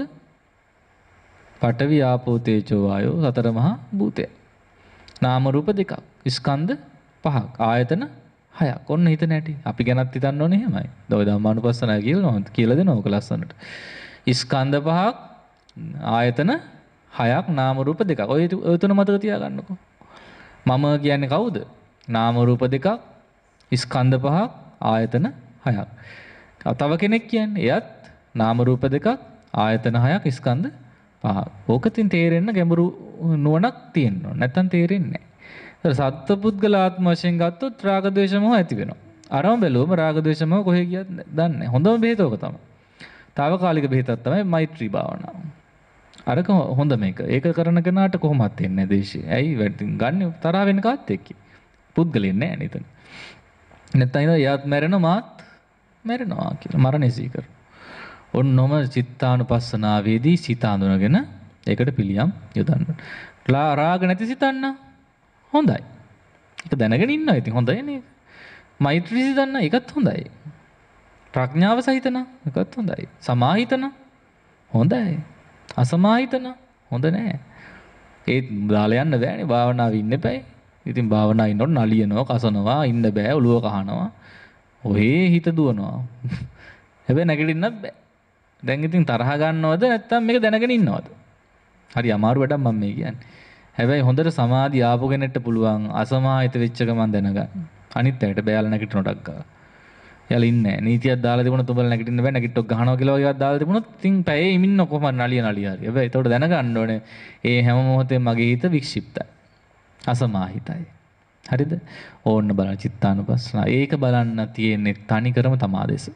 පඨවි ආපෝ තේජෝ වායෝ සතර මහා භූතය. නාම රූප දෙකක්. ස්කන්ධ පහක්. ආයතන හයක්. ඔන්න හිත නැටි. අපි ගැනත් හිතන්න ඕනේ එහෙමයි. දොයි ධම්මානුපස්සනාව කියලා දෙනවා ඔක ලස්සනට. ස්කන්ධ පහක්, ආයතන හයක්, නාම රූප දෙකක්. ඔය තුන මතක තියාගන්නකෝ. මම කියන්නේ කවුද? නාම රූප දෙකක්, ස්කන්ධ පහක්, ආයතන හයක්. තව කෙනෙක් කියන්නේ එයත් නාම රූප දෙකක්, ආයතන හයක්, ස්කන්ධ පහක්. ඕකකින් තේරෙන්න ගැඹුරු නුවණක් තියෙන්න ඕන. නැත්තම් තේරෙන්නේ නැහැ. සත්පුද්ගල ආත්ම වශයෙන් ගත්තොත් රාග ද්වේෂ මොහ ඇති වෙනවා. අරම බැලුවම රාග ද්වේෂ මොහ කොහෙ ගියත් දන්නේ නැහැ. හොඳම බෙහෙත ඕක තමයි. తాවකාලික බෙහෙතක් තමයි මෛත්‍රී භාවනාව. අරක හොඳ මේක. ඒක කරන කෙනාට කොහොමත් එන්නේ නැහැ දේශේ. ඇයි ගන්න තරහ වෙන කාත් එක්ක. පුද්ගලෙන් නෑ නේද? නැත්නම් එයාත් මැරෙනවා මාත් මැරෙනවා කියලා මරණය සීකර. ඔන්නොම චිත්තානුපස්සනාවේදී සිත අඳුනගෙන ඒකට පිළියම් යොදන්න. රාග නැති සිතන්න හොඳයි. ඒක දැනගෙන ඉන්නවා. ඉතින් හොඳයි නේද? මෛත්‍රී සිතන්න ඒකත් හොඳයි. ප්‍රඥාව සහිතන එකත් හොඳයි. සමාහිතන හොඳයි. අසමාහිතන හොඳ නෑ. ඒත් දාලා යන්න බෑනේ. භාවනාවේ ඉන්න එපා. ඉතින් භාවනාවේ ඉන්නකොට නලියනවා, කසනවා, ඉන්න බෑ, ඔළුව කහනවා. ඔහේ හිත දුවනවා. හැබැයි නැගිටින්නත් බෑ. දැන් ඉතින් තරහ ගන්නවද නැත්නම් මේක දැනගෙන ඉන්නවද? හරි අමාරු වැඩක් මම මේ කියන්නේ. හැබැයි හොඳට සමාධිය ආපු කෙනෙක්ට පුළුවන් අසමාහිත වෙච්ච ගමන් දැනගන්න. අනිත් ඇයට බෑලා නැගිටිනොටක් ගා. යාලා ඉන්නේ නීතියක් දාලා තිබුණොත් උඹලා නැගිටින්න බෑ නැගිට්ටොක් ගහනවා කියලා වගේ එකක් දාලා තිබුණොත් ඉතින් පැයේ ඉමින්න කොහොමද නලිය හරි. හැබැයි ඒතකොට දැනගන්න ඕනේ ඒ හැම මොහොතේම මගේ හිත වික්ෂිප්තයි. අසමාහිතයි. හරිද? ඕන්න බලන්න චිත්තානුපස්සනාව. ඒක බලන්න තියෙන්නේ තනිකරම තමාදෙස.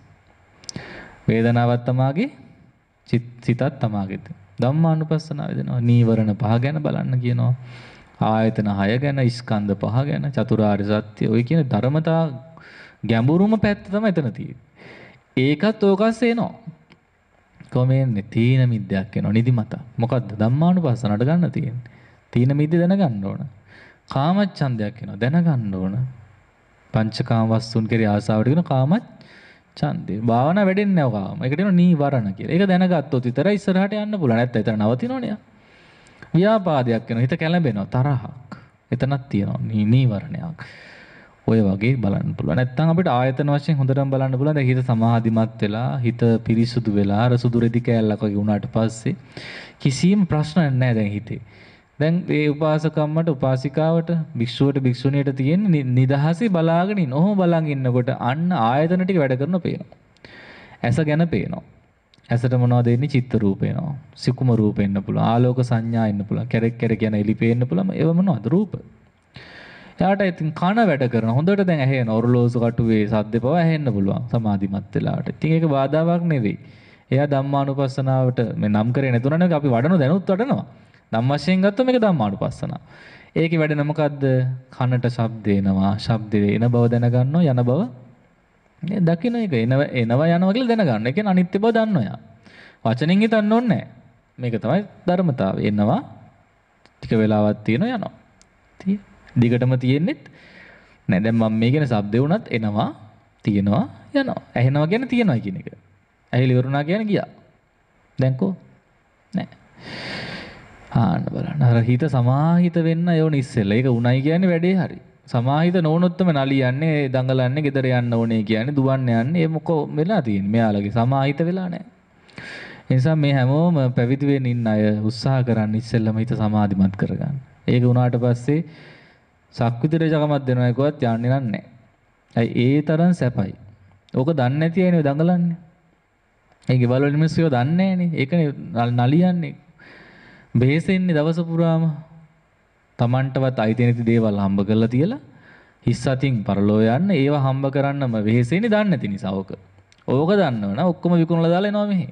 වේදනාවක් තමාගේ, සිතත් තමාගේද. ධම්මානුපස්සනාව වෙනවා. නීවරණ පහ ගැන බලන්න කියනවා. ආයතන 6 ගැන, ස්කන්ධ 5 ගැන, චතුරාර්ය සත්‍ය. ඔය කියන ධර්මතා ගැඹුරුම පැත්ත තමයි එතන තියෙන්නේ. ඒකත් ඕකස් එනවා. කොමෙන්නේ තීන මිද්දයක් එනවා නිදිමත. මොකද්ද ධම්මානුපස්සනට ගන්න තියෙන්නේ. තීන මිද්ද දැනගන්න ඕන. කාමච්ඡන්දයක් එනවා දැනගන්න ඕන. පංචකාම වස්තුන් කෙරේ ආසාවට කියන කාමච්ඡන්දේ. භාවනා වැඩෙන්නේ නැහැ කාම. ඒකට කියනවා නීවරණ කියලා. ඒක දැනගත්තොත් විතරයි ඉස්සරහට යන්න පුළුවන්. නැත්නම් එතන නවතිනවනේ. ව්‍යාපාදයක් වෙනවා. හිත කැළඹෙනවා. තරහක්. එතනක් තියෙනවා. නීවරණයක්. ඔය වගේ බලන්න පුළුවන්. නැත්නම් අපිට ආයතන වශයෙන් හොඳටම බලන්න පුළුවන්. දැන් හිත සමාධිමත් වෙලා, හිත පිරිසුදු වෙලා, අර සුදු රෙදි කෑල්ලක් වගේ වුණාට පස්සේ කිසිම ප්‍රශ්නයක් නැහැ දැන් හිතේ. දැන් ඒ උපාසකම්මට උපාසිකාවට භික්ෂුවට භික්ෂුණියට තියෙන නිදහසේ බලාගෙන ඉන්න. ඔහොම බලන් ඉන්නකොට අන්න ආයතන ටික වැඩ කරන පේනවා. ඇස ගැන පේනවා. ඇසට මොනවද එන්නේ? චිත්ත රූප එනවා. සිකුම රූප එන්න පුළුවන්. ආලෝක සංඥා එන්න පුළුවන්. කැරක් කැරක් යන එලි පේන්න පුළුවන්. ඒව මොනවද? රූප. එයාට ඉතින් කන වැඩ කරන හොඳට දැන් ඇහෙන ඔරලෝසු කටුවේ සද්ද පව ඇහෙන්න පුළුවන් සමාධිමත් වෙලාවට. ඉතින් ඒක බාධාවක් නෙවෙයි. එයා ධම්මානුපස්සනාවට මේ නම් කරේ නැතුණනේ අපි වඩන දැනුත් වඩනවා. ධම් වශයෙන් ගත්තොත් මේක ධම්මානුපස්සනාව. ඒකේ වැඩන මොකද්ද? කනට ශබ්ද එනවා. ශබ්දේ එන බව දැනගන්නවා යන බව නේ දකින්න එක එනවා යනවා කියලා දැනගන්න. ඒ කියන්නේ අනිත්‍ය බව දන්නවා යා. වචනෙන් හිතන්න ඕනේ නැහැ. මේක තමයි ධර්මතාවය. එනවා ටික වෙලාවක් තියෙනවා යනවා. දිගටම තියෙන්නෙත් නෑ. දැන් මම මේ කියන શબ્දේ උනත් එනවා තියෙනවා යනවා. ඇහෙනවා කියන්නේ තියෙනවා කියන එක. ඇහිලි වරුණා කියන්නේ ගියා. දැන් කො නෑ. ආන්න බලන්න. අර හිත සමාහිත වෙන්න යෝන ඉස්සෙල්ලා. ඒක උණයි කියන්නේ වැඩේ හරි. සමාහිත නොවුනොත්ම නලියන්නේ, දඟලන්නේ, ගෙදර යන්න ඕනේ කියන්නේ, දුවන්න යන්නේ. ඒ මොකෝ වෙලා තියෙන්නේ? මෙයාලගේ සමාහිත වෙලා නෑ. ඒ නිසා මේ හැමෝම පැවිදි වෙන්න ඉන්න අය උත්සාහ කරන්න ඉස්සෙල්ලාම හිත සමාධිමත් කරගන්න. ඒක උනාට පස්සේ සක්විති රජකමක් දෙනවා කිව්වත් යන්නේ නැහැ. ඒ තරම් සැපයි. ඕක දන්නේ නැති අයනේ දඟලන්නේ. ඒ ගෙවල් වල මිනිස්සුયો දන්නේ නැහනේ. ඒකනේ නලියන්නේ. බෙහෙසෙන්නේ දවස පුරාම. Tamanටවත් අයිති නැති දේවල් හම්බ කරලා තියලා හිස් අතින් පරලෝ යන්න ඒව හම්බ කරන්නම වෙහෙසෙන්නේ දන්නේ නැති නිසා ඕක. ඕක දන්නවනම් ඔක්කොම විකුණලා දාලා එනවා මෙහෙ.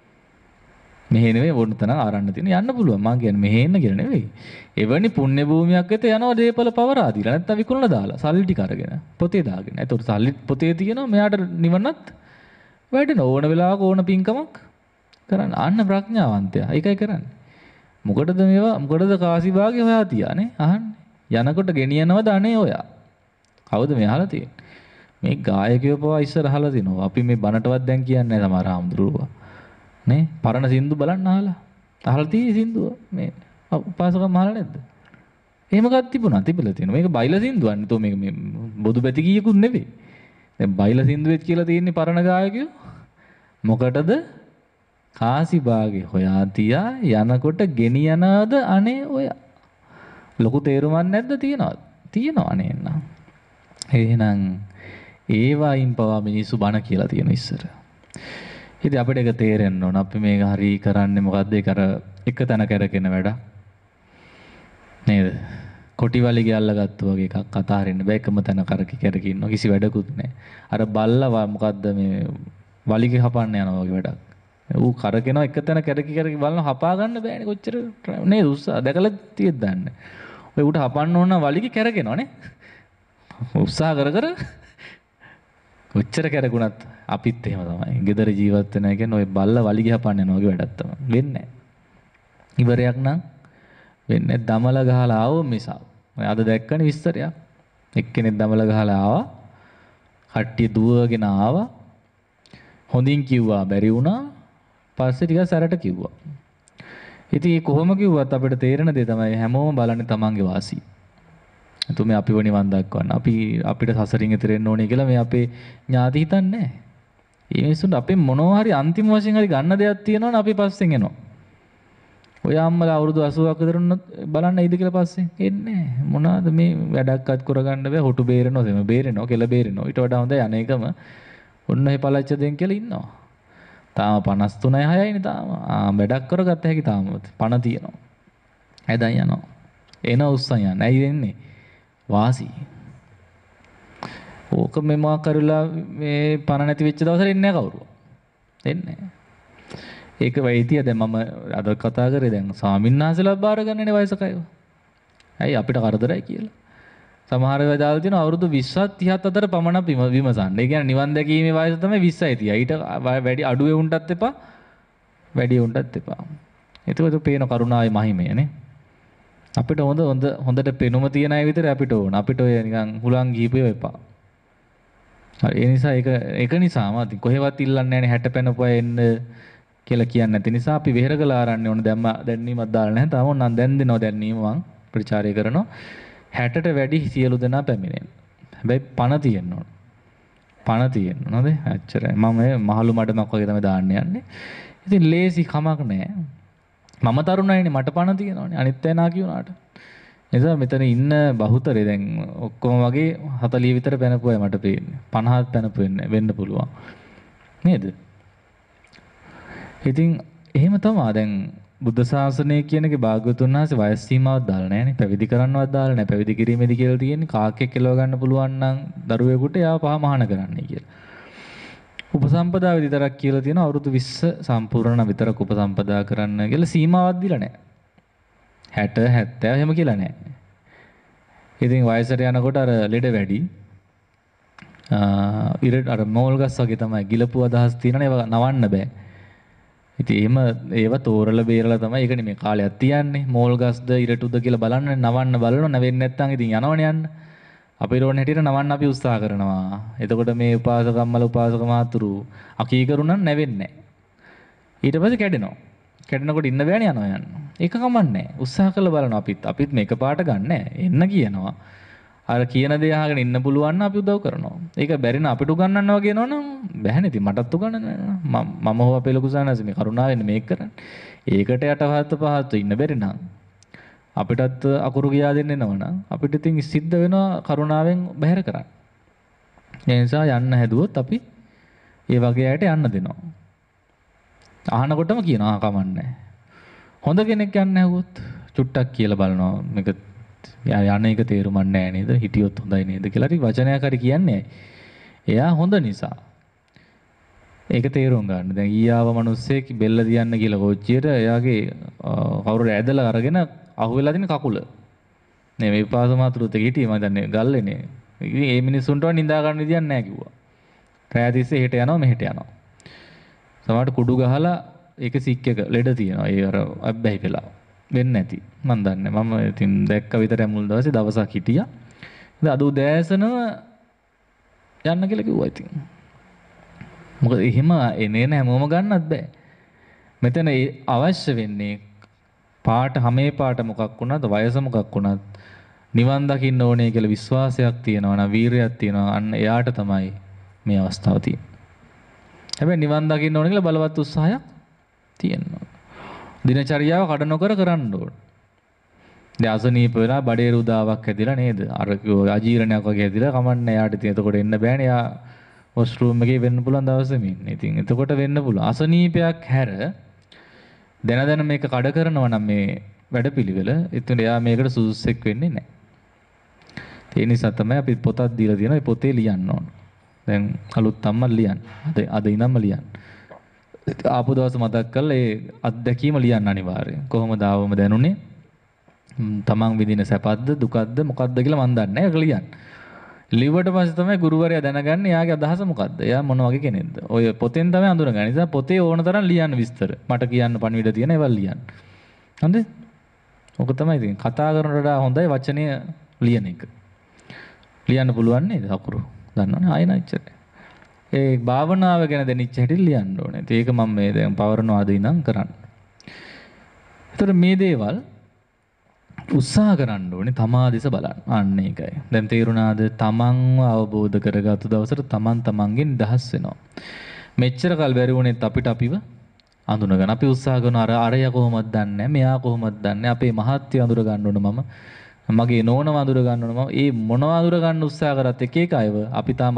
මෙහෙ නෙවෙයි වොන්න තන ආරන්න තියෙන යන්න පුළුවන්. මං කියන්නේ මෙහෙ එන්න කියලා නෙවෙයි. එවැනි පුණ්‍ය භූමියක් වෙත යනවා දීපල පවරා දීලා නැත්තම් විකුණලා දාලා සල්ලි ටික අරගෙන පොතේ දාගෙන. ඒතකොට සල්ලි පොතේ තියෙනවා මෙයාට නිවනත් වැඩෙන ඕන වෙලාවක ඕන පින්කමක් කරන්න. අන්න ප්‍රඥාවන්තයා. ඒකයි කරන්නේ. මොකටද මේවා මොකටද කාසිභාගේ හොයා තියානේ අහන්නේ. යනකොට ගෙනියනවද අනේ ඔයා. කවුද මේ අහලා තියෙන්නේ? මේ ගායකයෝ පවා ඉස්සර අහලා තිනවා. අපි මේ බණටවත් දැන් කියන්නේ නැහැ සමහර ආම්දුරුවා. නේ පරණ සින්දු බලන්න අහලා තියෙයි සින්දුව මේ උපාසකම් අහලා නැද්ද? එහෙම එකක් තිබුණා තිබිලා තියෙනවා. මේක බයිලා සින්දුවන්නේ. තෝ මේක මේ බොදු බැති කීයකුත් නෙවෙයි. දැන් බයිලා සින්දුවෙත් කියලා තියෙන්නේ පරණ ගායකයෝ. මොකටද? කාසිභාගේ හොයා තියා යනකොට ගෙනියනවද අනේ ඔයා. ලොකු තේරුමක් නැද්ද? තියනවද? තියනවා නේන්න. එහෙනම් ඒවායින් පවා මිනිස්සු බණ කියලා තියෙන ඉස්සර. ඉතින් අපිට ඒක තේරෙන්න ඕන. අපි මේක හරි කරන්නේ මොකද්ද? ඒක අර එක තැන කරගෙන වැඩ. නේද? කොටිවලිගේ අල්ලගත්තු වගේ එකක් අතාරින්න බෑ. එකම තැන කරකි කරකි ඉන්නවා. කිසි වැඩකුත් නැහැ. අර බල්ලා මොකද්ද මේ වලිගේ හපන්න යනවා වගේ වැඩක්. ඌ කරකිනවා එක තැන කරකි කරකි බලන හපා ගන්න බෑනේ කොච්චර නේද උත්සාහ දැකලා තියෙද්ද දන්න. ඔය ඌට හපන්න ඕන නම් වලිගේ කරකිනවනේ. උත්සාහ කර කර කොච්චර කරකුණත් අපිත් එහෙම තමයි. ගෙදර ජීවත් වෙනවා කියන්නේ ඔය බල්ලා වලිගේ හපන්න යනවා වගේ වැඩක් තමයි. වෙන්නේ නැහැ. ඉවරයක් නම් වෙන්නේ දමල ගහලා ආවෝ මිසා. මම අද දැක්කනේ විස්තරයක්. එක්කෙනෙක් දමල ගහලා ආවා. කට්ටිය දුවගෙන ආවා. හොඳින් කිව්වා බැරි වුණා. පස්සේ ටිකක් සැරට කිව්වා. ඉතින් කොහොම කිව්වත් අපිට තේරෙන දේ තමයි හැමෝම බලන්නේ තමන්ගේ වාසිය. එතකොට අපිව නිවන් දක්වන්න. අපිට සසරින් එතර වෙන්න ඕනේ කියලා මේ අපේ ඥාති හිතන්නේ නැහැ. මේ මිනිස්සුන්ට අපේ මොනවා හරි අන්තිම වශයෙන් හරි ගන්න දෙයක් තියෙනවනේ අපි පස්සෙන් එනවා. ඔය අම්මලා අවුරුදු 80ක් විතර බලන්න ඉද කියලා පස්සේ එන්නේ නැහැ. මොනවාද මේ වැඩක්වත් කරගන්න බෑ. හොටු බේරෙනවා, සෙම බේරෙනවා, කෙල බේරෙනවා. ඊට වඩා හොඳයි අනේකම ඔන්න ඒ පළච්ච දෙන් කියලා ඉන්නවා. තාම 53යි 6යිනේ තාම. වැඩක් කරගත්ත හැකි තාම පණ තියෙනවා. ඇදන් යනවා. එන උස්සන් යන. ඇයි වෙන්නේ? වාසි. ඕක මෙමා කරලා මේ පණ නැති වෙච්ච දවසට එන්නේ නැහැ කවුරුව. එන්නේ නැහැ. ඒක වෙයිතිය දැන් මම අද කතා කරේ දැන් ස්වාමීන් වහන්සේලා බාර ගන්නනේ වයසක අයව. ඇයි අපිට කරදරයි කියලා. සමහර වෙලාවට දාලා තියෙනවා අවුරුදු 20ත් 30ත් අතර පමණක් විමසන්න. ඒ කියන්නේ නිවන් දැකීමේ වයස තමයි 20යි 30යි. ඊට වැඩි අඩුවේ උන්ටත් එපා. වැඩි උන්ටත් එපා. ඒකද පේන කරුණාවේ මහිමයනේ. අපිට හොඳට පෙනුම තියන අය විතර අපිට ඕන. අපිට ඔය නිකන් හුලං ගීපේ එපා. හරි ඒ නිසා ඒක නිසාම ඉතින් කොහෙවත් ඉල්ලන්නේ නැහැ 60 පැනපුවා එන්න කියලා කියන්නේ නැති නිසා අපි වෙහෙර කළා ආරන්නේ ඕන දැන්නීමක් දාලා නැහැ. තාම ඕනනම් දැන් දෙනවා දැන්නීම මං ප්‍රචාරය කරනවා. 60ට වැඩි සියලු දෙනා පැමිණෙන. හැබැයි පණ තියෙන්න ඕන. පණ තියෙන්න ඕනද? ඇච්චරයි. මම මේ මහලු මඩමක් වගේ තමයි දාන්න යන්නේ. ඉතින් ලේසි කමක් නැහැ. මම තරුණයිනේ මට පණ තියෙනවානේ. අනිත් අය නා කියුණාට. එනිසා මෙතන ඉන්න බහුතරේ දැන් ඔක්කොම වගේ 40 විතර පැනපු අය මට පේන්නේ. 50ක් පැනපු වෙන්න පුළුවන්. නේද? ඉතින් එහෙම තමයි දැන් බුද්ධ ශාසනය කියන එකේ භාග්‍යවතුන් වහන්සේ වයස් සීමාවක් දාලා නැහැනේ. පැවිදි කරන්නවත් දාලා නැහැ. පැවිදි කිරීමේදී කියලා තියෙන්නේ කාක්කෙක් කෙලව ගන්න පුළුවන් නම් දරුවෙකුට යා පහ මහාන කරන්නයි කියලා. උපසම්පදා විතරක් කියලා තියෙනවා අවුරුදු 20 සම්පූර්ණ විතරක් උපසම්පදා කරන්න කියලා සීමාවක් දීලා නැහැ. 60 70 එහෙම කියලා නැහැ. ඉතින් වයසට යනකොට අර ලෙඩ වැඩි. ඉර අර මෝල් ගස් වගේ තමයි ගිලපු අදහස් තියෙනනේ ඒවා නවන්න බෑ. ඉතින් එහෙම ඒව තෝරලා බේරලා තමයි ඒකනේ මේ කාලයක් තියන්නේ. මෝල් ගස්ද ඉරටුද කියලා බලන්න නවන්න බලනවා නැවෙන්නේ නැත්නම් ඉතින් යනවනේ යන්න. අපි රෝණ හැටියට නවන්න අපි උත්සාහ කරනවා. එතකොට මේ උපාසකම්මල උපාසක මාතුරු අකීකරු නම් නැවෙන්නේ නැහැ. ඊට පස්සේ කැඩෙනවා. කැඩෙනකොට ඉන්න බෑනේ යනවා යන්න. ඒක කමන්නේ. උත්සාහ කරලා බලනවා අපිත් මේක පාට ගන්නෑ. එන්න කියනවා. අර කියන දේ අහගෙන ඉන්න පුළුවන් නම් අපි උදව් කරනවා. ඒක බැරි නම් අපිට උගන්වන්නවා කියනවනම් බැහැනේ. ඉතින් මටත් උගන්වන්න මම හොව අපේ ලොකු සානස මේ කරුණාවෙන් මේක කරන්නේ. ඒකට යටහත් පහත් ඉන්න බැරි නම් අපිටත් අකුරු ගියා දෙන්න එනවනම් අපිට ඉතින් සිද්ධ වෙනවා කරුණාවෙන් බැහැර කරන්න. ඒ නිසා යන්න හැදුවොත් අපි ඒ වගේ අයට යන්න දෙනවා. අහනකොටම කියනවා කමන්නේ. හොඳ කෙනෙක් යන්න හැවුවොත් චුට්ටක් කියලා බලනවා මේක යන එක තේරුමක් නැහැ නේද? හිටියොත් හොඳයි නේද කියලා හරි වචනයක් හරි කියන්නේ. එයා හොඳ නිසා. ඒක තේරුම් ගන්න. දැන් ඊයාව මිනිස්සෙක් බෙල්ල දියන්න කියලා කොච්චියට එයාගේ කවුරු ඇදලා අරගෙන අහුවෙලා තියෙන කකුල. නේ මේ විපාස මාතෘත් එක හිටියේ මම දන්නේ ගල්ලේනේ. ඉතින් මේ මිනිස්සුන්ට නිඳා ගන්න විදියක් නැහැ කිව්වා. රෑ තිස්සේ හෙට යනවා මෙහෙට යනවා. සමහරට කුඩු ගහලා ඒක සික් එක ලෙඩ තියෙනවා. ඒ අර අබ්බැහි වෙලා. වෙන්නේ නැති. මම දන්නේ. මම ඉතින් දැක්ක විතරයි මුල් දවසක් හිටියා. ඉතින් අද උදෑසනම යන්න කියලා කිව්වා ඉතින්. මොකද එහෙම එනේ නැහැ හැමෝම ගන්නත් බෑ. මෙතන අවශ්‍ය වෙන්නේ පාට හැමේ පාට මොකක් වුණත් වයස මොකක් වුණත් නිවන් දකින්න ඕනේ කියලා විශ්වාසයක් තියෙනවා නම් වීරියක් තියෙනවා අන්න එයාට තමයි මේ අවස්ථාව තියෙන්නේ. හැබැයි නිවන් දකින්න ඕනේ කියලා බලවත් උත්සාහයක් තියෙනවා. දිනචරියාව කඩ නොකර කරන්න ඕන. දැන් අසනීප වෙලා බඩේ රුදාවක් හැදිලා නේද? අර අජීර්ණයක් වගේ හැදිලා කමන්නේ යාට ඉතින් එතකොට එන්න බෑනේ. යා වොෂ්රූම් එකේ වෙන්න පුළුවන් දවසෙම ඉන්නේ. ඉතින් එතකොට වෙන්න පුළුවන්. අසනීපයක් හැර දැන මේක කඩ කරනවා නම් මේ වැඩපිළිවෙල එතන එයා මේකට සුදුස්සෙක් වෙන්නේ නැහැ. ඒ නිසා තමයි අපි පොතක් දීලා තියෙනවා. ඒ පොතේ ලියන්න ඕන. දැන් අලුත් අම්මා ලියන්න. අද ඉඳන්ම ලියන්න. ආපු දවස් මතක් කරලා ඒ අත්දැකීම ලියන්න අනිවාර්යයෙන්. කොහොමද ආවම දැනුනේ? තමන් විඳින සැපද්ද දුකද්ද මොකද්ද කියලා මන් දන්නේ නැහැ. ඒක ලියන්න. ලිව්වට පස්සේ තමයි ගුරුවරයා දැනගන්නේ එයාගේ අදහස මොකද්ද. එයා මොන වගේ කෙනෙක්ද. ඔය පොතෙන් තමයි අඳුරගන්නේ. නිසා පොතේ ඕන තරම් ලියන්න විස්තර. මට කියන්න පණිවිඩ තියෙන ඒවා ලියන්න. හරිද? ඔක තමයි ඉතින් කතා කරනට වඩා හොඳයි වචනය ලියන එක. ලියන්න පුළුවන් නේද අකුරු? දන්නවනේ ආයෙ නැච්චර. ඒ භාවනාව ගැන දැනෙච්ච හැටි ලියන්න ඕනේ. ඒක මම මේ දැන් පවරනවා අද ඉඳන් කරන්න. ඒතර මේ දේවල් උත්සාහ කරන්න ඕනේ තමා දෙස බලන්න. අන්න ඒකයි. දැන් තේරුණාද? තමන්ව අවබෝධ කරගත්තු දවසට තමන් තමන්ගෙන් නිදහස් වෙනවා. මෙච්චර කල් බැරි වුණෙත් අපිට අපිව අඳුනගන්න. අපි උත්සාහ කරන අරය කොහොමද දන්නේ? මෙයා කොහොමද දන්නේ? අපේ මහත්ය අඳුර ගන්න ඕන මම. මගේ නෝනව අඳුර ගන්න ඕන මම. ඒ මොනවා අඳුර ගන්න උත්සාහ කරත් එක එක අයව අපි තාම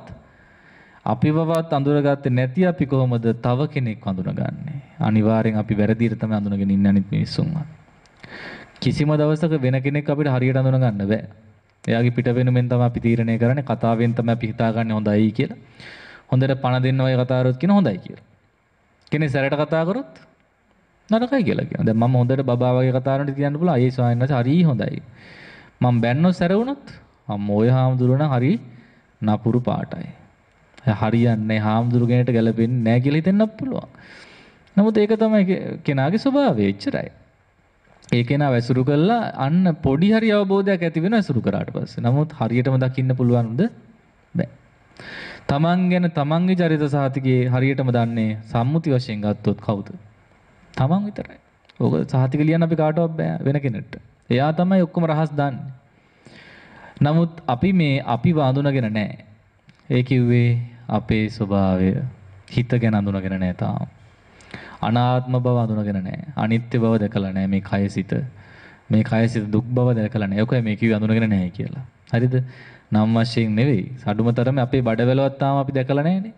අපිවවත් අඳුරගත්තේ නැති අපි කොහොමද තව කෙනෙක් අඳුනගන්නේ? අනිවාර්යෙන් අපි වැරදියට තමයි අඳුනගෙන ඉන්නේ අනිත් මිනිස්සුන්ව. කිසිම දවසක වෙන කෙනෙක් අපිට හරියට අඳුන ගන්න බෑ. එයාගේ පිට වෙනුමෙන් තමයි අපි තීරණය කරන්නේ. කතාවෙන් තමයි අපි හිතාගන්නේ හොඳයි කියලා. හොඳට පණ දෙන්න වගේ කතා කරොත් කියන හොඳයි කියලා. කෙනෙක් සැරට කතා කරොත් නරකයි කියලා කියනවා. දැන් මම හොඳට බබා වගේ කතා කරනකොට කියන්න පුළුවන් අයියේ ස්වාමීන් වහන්සේ හරි හොඳයි. මම බැන්නොත් සැර වුණොත් ඔය හාමුදුරුවෝ හරි නපුරු පාටයි. හරියන්නේ හාමුදුරු කෙනෙක්ට ගැලපෙන්නේ නැහැ කියලා හිතෙන්නත් පුළුවන්. නමුත් ඒක තමයි කෙනාගේ ස්වභාවය. එච්චරයි. ඒ කෙනා වැසුරු කළා අන්න පොඩි හරි අවබෝධයක් ඇති වෙනවා වැසුරු කරාට පස්සේ. නමුත් හරියටම දකින්න පුළුවන්ද? බෑ. තමන් ගැන තමන්ගේ චරිත සහතිකයේ හරියටම දන්නේ සම්මුති වශයෙන් ගත්තොත් කවුද? තමන් විතරයි. ඕක සහතික ලියන්න අපි කාටවත් බෑ වෙන කෙනෙක්ට. එයා තමයි ඔක්කොම රහස් දන්නේ. නමුත් අපි මේ අපිව අඳුනගෙන නැහැ. ඒ කිව්වේ අපේ ස්වභාවය හිත ගැන අඳුනගෙන නැහැ තාම. අනාත්ම බව අඳුනගෙන නැහැ. අනිත්‍ය බව දැකලා නැහැ මේ කය සිත. මේ කය සිත දුක් බව දැකලා නැහැ. ඔකයි මේ කිව්වේ අඳුනගෙන නැහැ කියලා. හරිද? නම් වශයෙන් නෙවෙයි. සඩුමතරම අපේ බඩවැලවත් තාම අපි දැකලා නැහැනේ.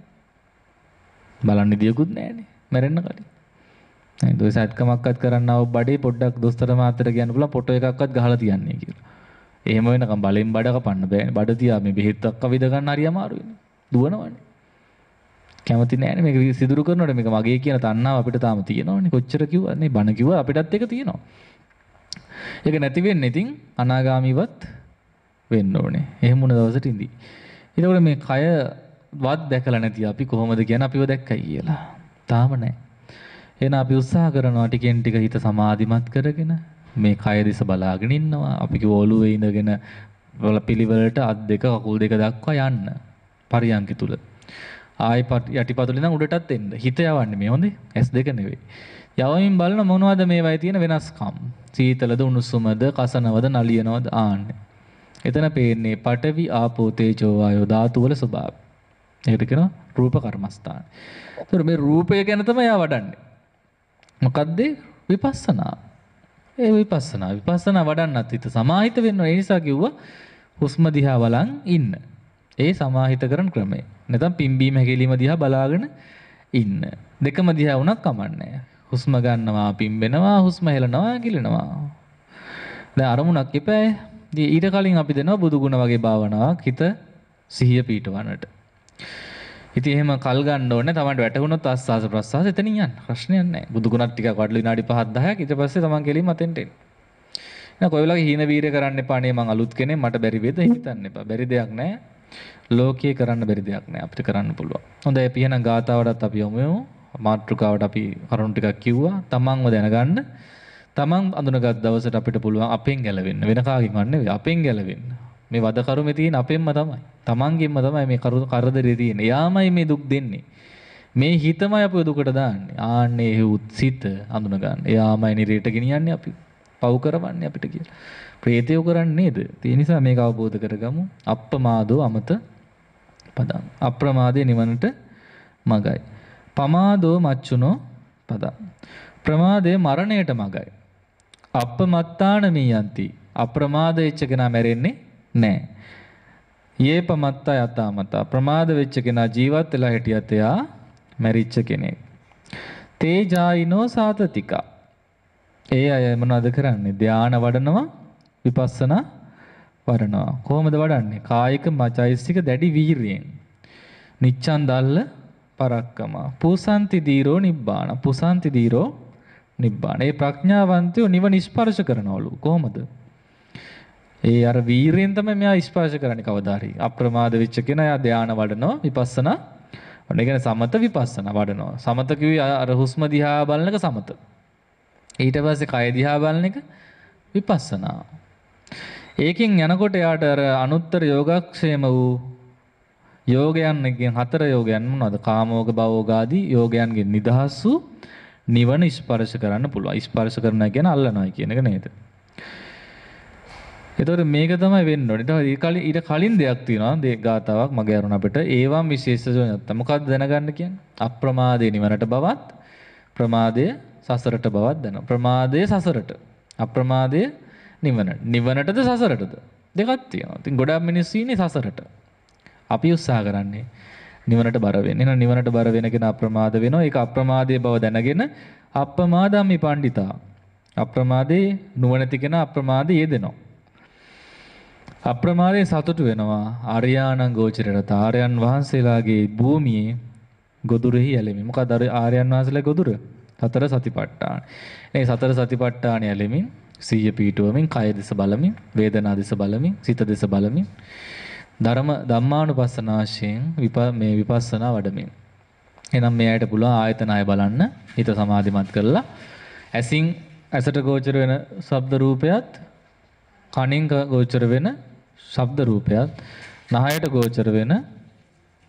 බලන්න දියකුත් නැහැනේ. මැරෙන්න කලින්. නේද? ඔය සත්කමක්වත් කරන්නව බඩේ පොඩ්ඩක් දොස්තර මාතර කියන්න පුළුවන් ෆොටෝ එකක්වත් ගහලා තියන්නේ කියලා. එහෙම වෙනකම් බලෙන් බඩ කපන්න බෑනේ. බඩ තියා මේ බෙහෙත්ක් අවිද ගන්න හරි අමාරුයිනේ. දුවනවනේ. කැමති නෑනේ මේක සිදුරු කරනකොට මේක මගේ කියන තණ්හාව අපිට තාම තියෙනවනේ. කොච්චර කිව්වත් නේ බණ කිව්වා අපිටත් ඒක තියෙනවා. ඒක නැති වෙන්නේ ඉතින් අනාගාමීවත් වෙන්න ඕනේ. එහෙම වුණ දවසට ඉඳි. ඒකෝට මේ කය වත් දැකලා නැති අපි කොහොමද කියන්නේ අපිව දැක්කයි කියලා. තාම නෑ. එහෙනම් අපි උත්සාහ කරනවා ටිකෙන් ටික හිත සමාධිමත් කරගෙන මේ කය දිස බලාගෙන ඉන්නවා. අපි කිව්ව ඔළුවේ ඉඳගෙන පිළිවෙලට අත් දෙක කකුල් දෙක දක්වා යන්න. පරියන්ක තුල. ආයි යටිපතුල ඉඳන් උඩටත් එන්න. හිත යවන්නේ මේ හොඳේ. S2 නෙවෙයි. යවමින් බලන මොනවද මේවයි තියෙන වෙනස්කම්. සීතලද උණුසුමද කසනවද නලියනවද ආන්නේ. එතන පේන්නේ පඨවි ආපෝ තේජෝ වායෝ ධාතු වල ස්වභාවය. ඒකට කියනවා රූප කර්මස්ථාන. ඒතර මේ රූපය ගැන තමයි යා වඩන්නේ. මොකද්ද? විපස්සනා. ඒ විපස්සනා වඩන්නත් හිත සමාහිත වෙන්න ඕනේ. ඒ නිසා කිව්වා හුස්ම දිහා බලන් ඉන්න. ඒ සමාහිත කරන ක්‍රමය. නැත්නම් පිම්බීම හැකිලිම දිහා බලාගෙන ඉන්න. දෙකම දිහා වුණත් කමන්නේ. හුස්ම ගන්නවා පිම්බෙනවා හුස්ම හෙලනවා ගිලෙනවා. දැන් අරමුණක් එපෑ. ඊට කලින් අපි දෙනවා බුදු ගුණ වගේ භාවනාවක් හිත සිහිය පීඨවන්නට. ඉතින් එහෙම කල් ගන්න ඕනේ. තමන්ට වැටහුණොත් ආස්වාස ප්‍රස්වාස එතනින් යන්න. ප්‍රශ්නයක් නැහැ. බුදු ගුණත් ටිකක් වඩලා විනාඩි 5 10ක් ඊට පස්සේ තමන් කෙලින්ම අතෙන්ට එන්න. නෑ කොයි වෙලාවක හීන වීරය කරන්න එපා නේ මං අලුත් කෙනෙක් මට බැරි වේද හිතන්න එපා. බැරි දෙයක් නැහැ. ලෝකයේ කරන්න බැරි දෙයක් නැහැ. අපිට කරන්න පුළුවන්. හොඳයි අපි එහෙනම් ගාතාවටත් අපි යමු. මාත්‍රිකාවට අපි කරුණු ටිකක් කිව්වා. තමන්ව දැනගන්න. තමන් අඳුනගත් දවසට අපිට පුළුවන් අපෙන් ගැලවෙන්න. වෙන කාගෙන්වත් නෙවෙයි අපෙන් ගැලවෙන්න. මේ වද කරුමේ තියෙන අපෙන්ම තමයි. තමන්ගෙන්ම තමයි මේ කරදරේ තියෙන්නේ. එයාමයි මේ දුක් දෙන්නේ. මේ හිතමයි අපිව දුකට දාන්නේ. ආන්නේ සිත අඳුන ගන්න. එයාමයි නිරේට ගෙනියන්නේ අපි. පව් කරවන්නේ අපිට කියලා. ප්‍රේතයෝ කරන්නේ නේද? ඒ නිසා මේක අවබෝධ කරගමු. අප්පමාදෝ අමත පදං. අප්‍රමාදේ නිවනට මගයි. පමාදෝ මච්චුනෝ පදං. ප්‍රමාදේ මරණයට මගයි. අප්පමත්තාන මියන්ති. අප්‍රමාද වෙච්ච කෙනා මැරෙන්නේ නැහැ. යේපමත්ත යතාමත. ප්‍රමාද වෙච්ච කෙනා ජීවත් වෙලා හිටියත් එයා මැරිච්ච කෙනෙක්. තේජායිනෝ සාතතිකා. ඒ අය මොනවද කරන්නේ? ධානා වඩනවා, විපස්සනා වඩනවා. කොහොමද වඩන්නේ? කායික මචෛසික දැඩි වීරියෙන්. නිච්ඡන් දල්ල පරක්කම. පුසන්ති දීරෝ නිබ්බාන. පුසන්ති දීරෝ නිබ්බාන. ඒ ප්‍රඥාවන්තයෝ නිවන ස්පර්ශ කරනවලු. කොහොමද? ඒ අර වීරියෙන් තමයි මෙයා ස්පර්ශ කරන්නේ කවදා හරි. අප්‍රමාද වෙච්ච කෙනා යා ධානා වඩනවා, විපස්සනා වඩනවා. ඒ කියන්නේ සමත විපස්සනා වඩනවා. සමත කිව්වේ අර හුස්ම දිහා බලන එක සමත. ඊට පස්සේ කය දිහා බලන එක විපස්සනා. ඒකෙන් යනකොට යාට අර අනුත්තර යෝගක්ෂේම වූ යෝගයන්ගෙන් 4 යෝගයන් මොනවද? කාමෝග භවෝග ආදී යෝගයන්ගෙන් නිදහස් වූ නිවන ස්පර්ශ කරන්න පුළුවන්. ස්පර්ශ කරනවා කියන්නේ අල්ලනවා කියන එක නේද? ඒතකොට මේක තමයි වෙන්න ඕනේ. ඊට කලින් දෙයක් තියෙනවා. මේ ගාතාවක් මගේ අරුණ අපිට ඒවම් විශේෂය නැත්නම් මොකක්ද දැනගන්න කියන්නේ? අප්‍රමාදේ නිවනට බවත් ප්‍රමාදය සසරට බවක් දැනෙනවා. ප්‍රමාදයේ සසරට. අප්‍රමාදයේ නිවනට. නිවනටද සසරටද? දෙකක් තියෙනවා. ඉතින් ගොඩාක් මිනිස්සු ඉන්නේ සසරට. අපි උත්සාහ කරන්නේ නිවනට බර වෙන්න. එහෙනම් නිවනට බර වෙන කෙනා අප්‍රමාද වෙනවා. ඒක අප්‍රමාදයේ බව දැනගෙන අප්‍රමාදම්මි පණ්ඩිතා. අප්‍රමාදයේ නුවණැති කෙනා අප්‍රමාදයේ යෙදෙනවා. අප්‍රමාදයෙන් සතුටු වෙනවා. ආර්යාණං ගෝචරයට. ආර්යයන් වහන්සේලාගේ භූමියේ ගොදුරෙහි ඇලෙමි. මොකද ආර්යයන් වහන්සේලා ගොදුර? සතර සතිපට්ඨාන. මේ සතර සතිපට්ඨාන යැලෙමින් සිහිය පීඨවමින් කය දෙස බලමින් වේදනා දෙස බලමින් සිත දෙස බලමින් ධම්මානුපස්සනාශයෙන් මේ විපස්සනා වඩමින්. එහෙනම් මේ ඇයට පුළුවන් ආයතන 6 බලන්න හිත සමාධිමත් කරලා ඇසින් ඇසට ගෝචර වෙන ශබ්ද රූපයත් කනින් ගෝචර වෙන ශබ්ද රූපයත් නහයට ගෝචර වෙන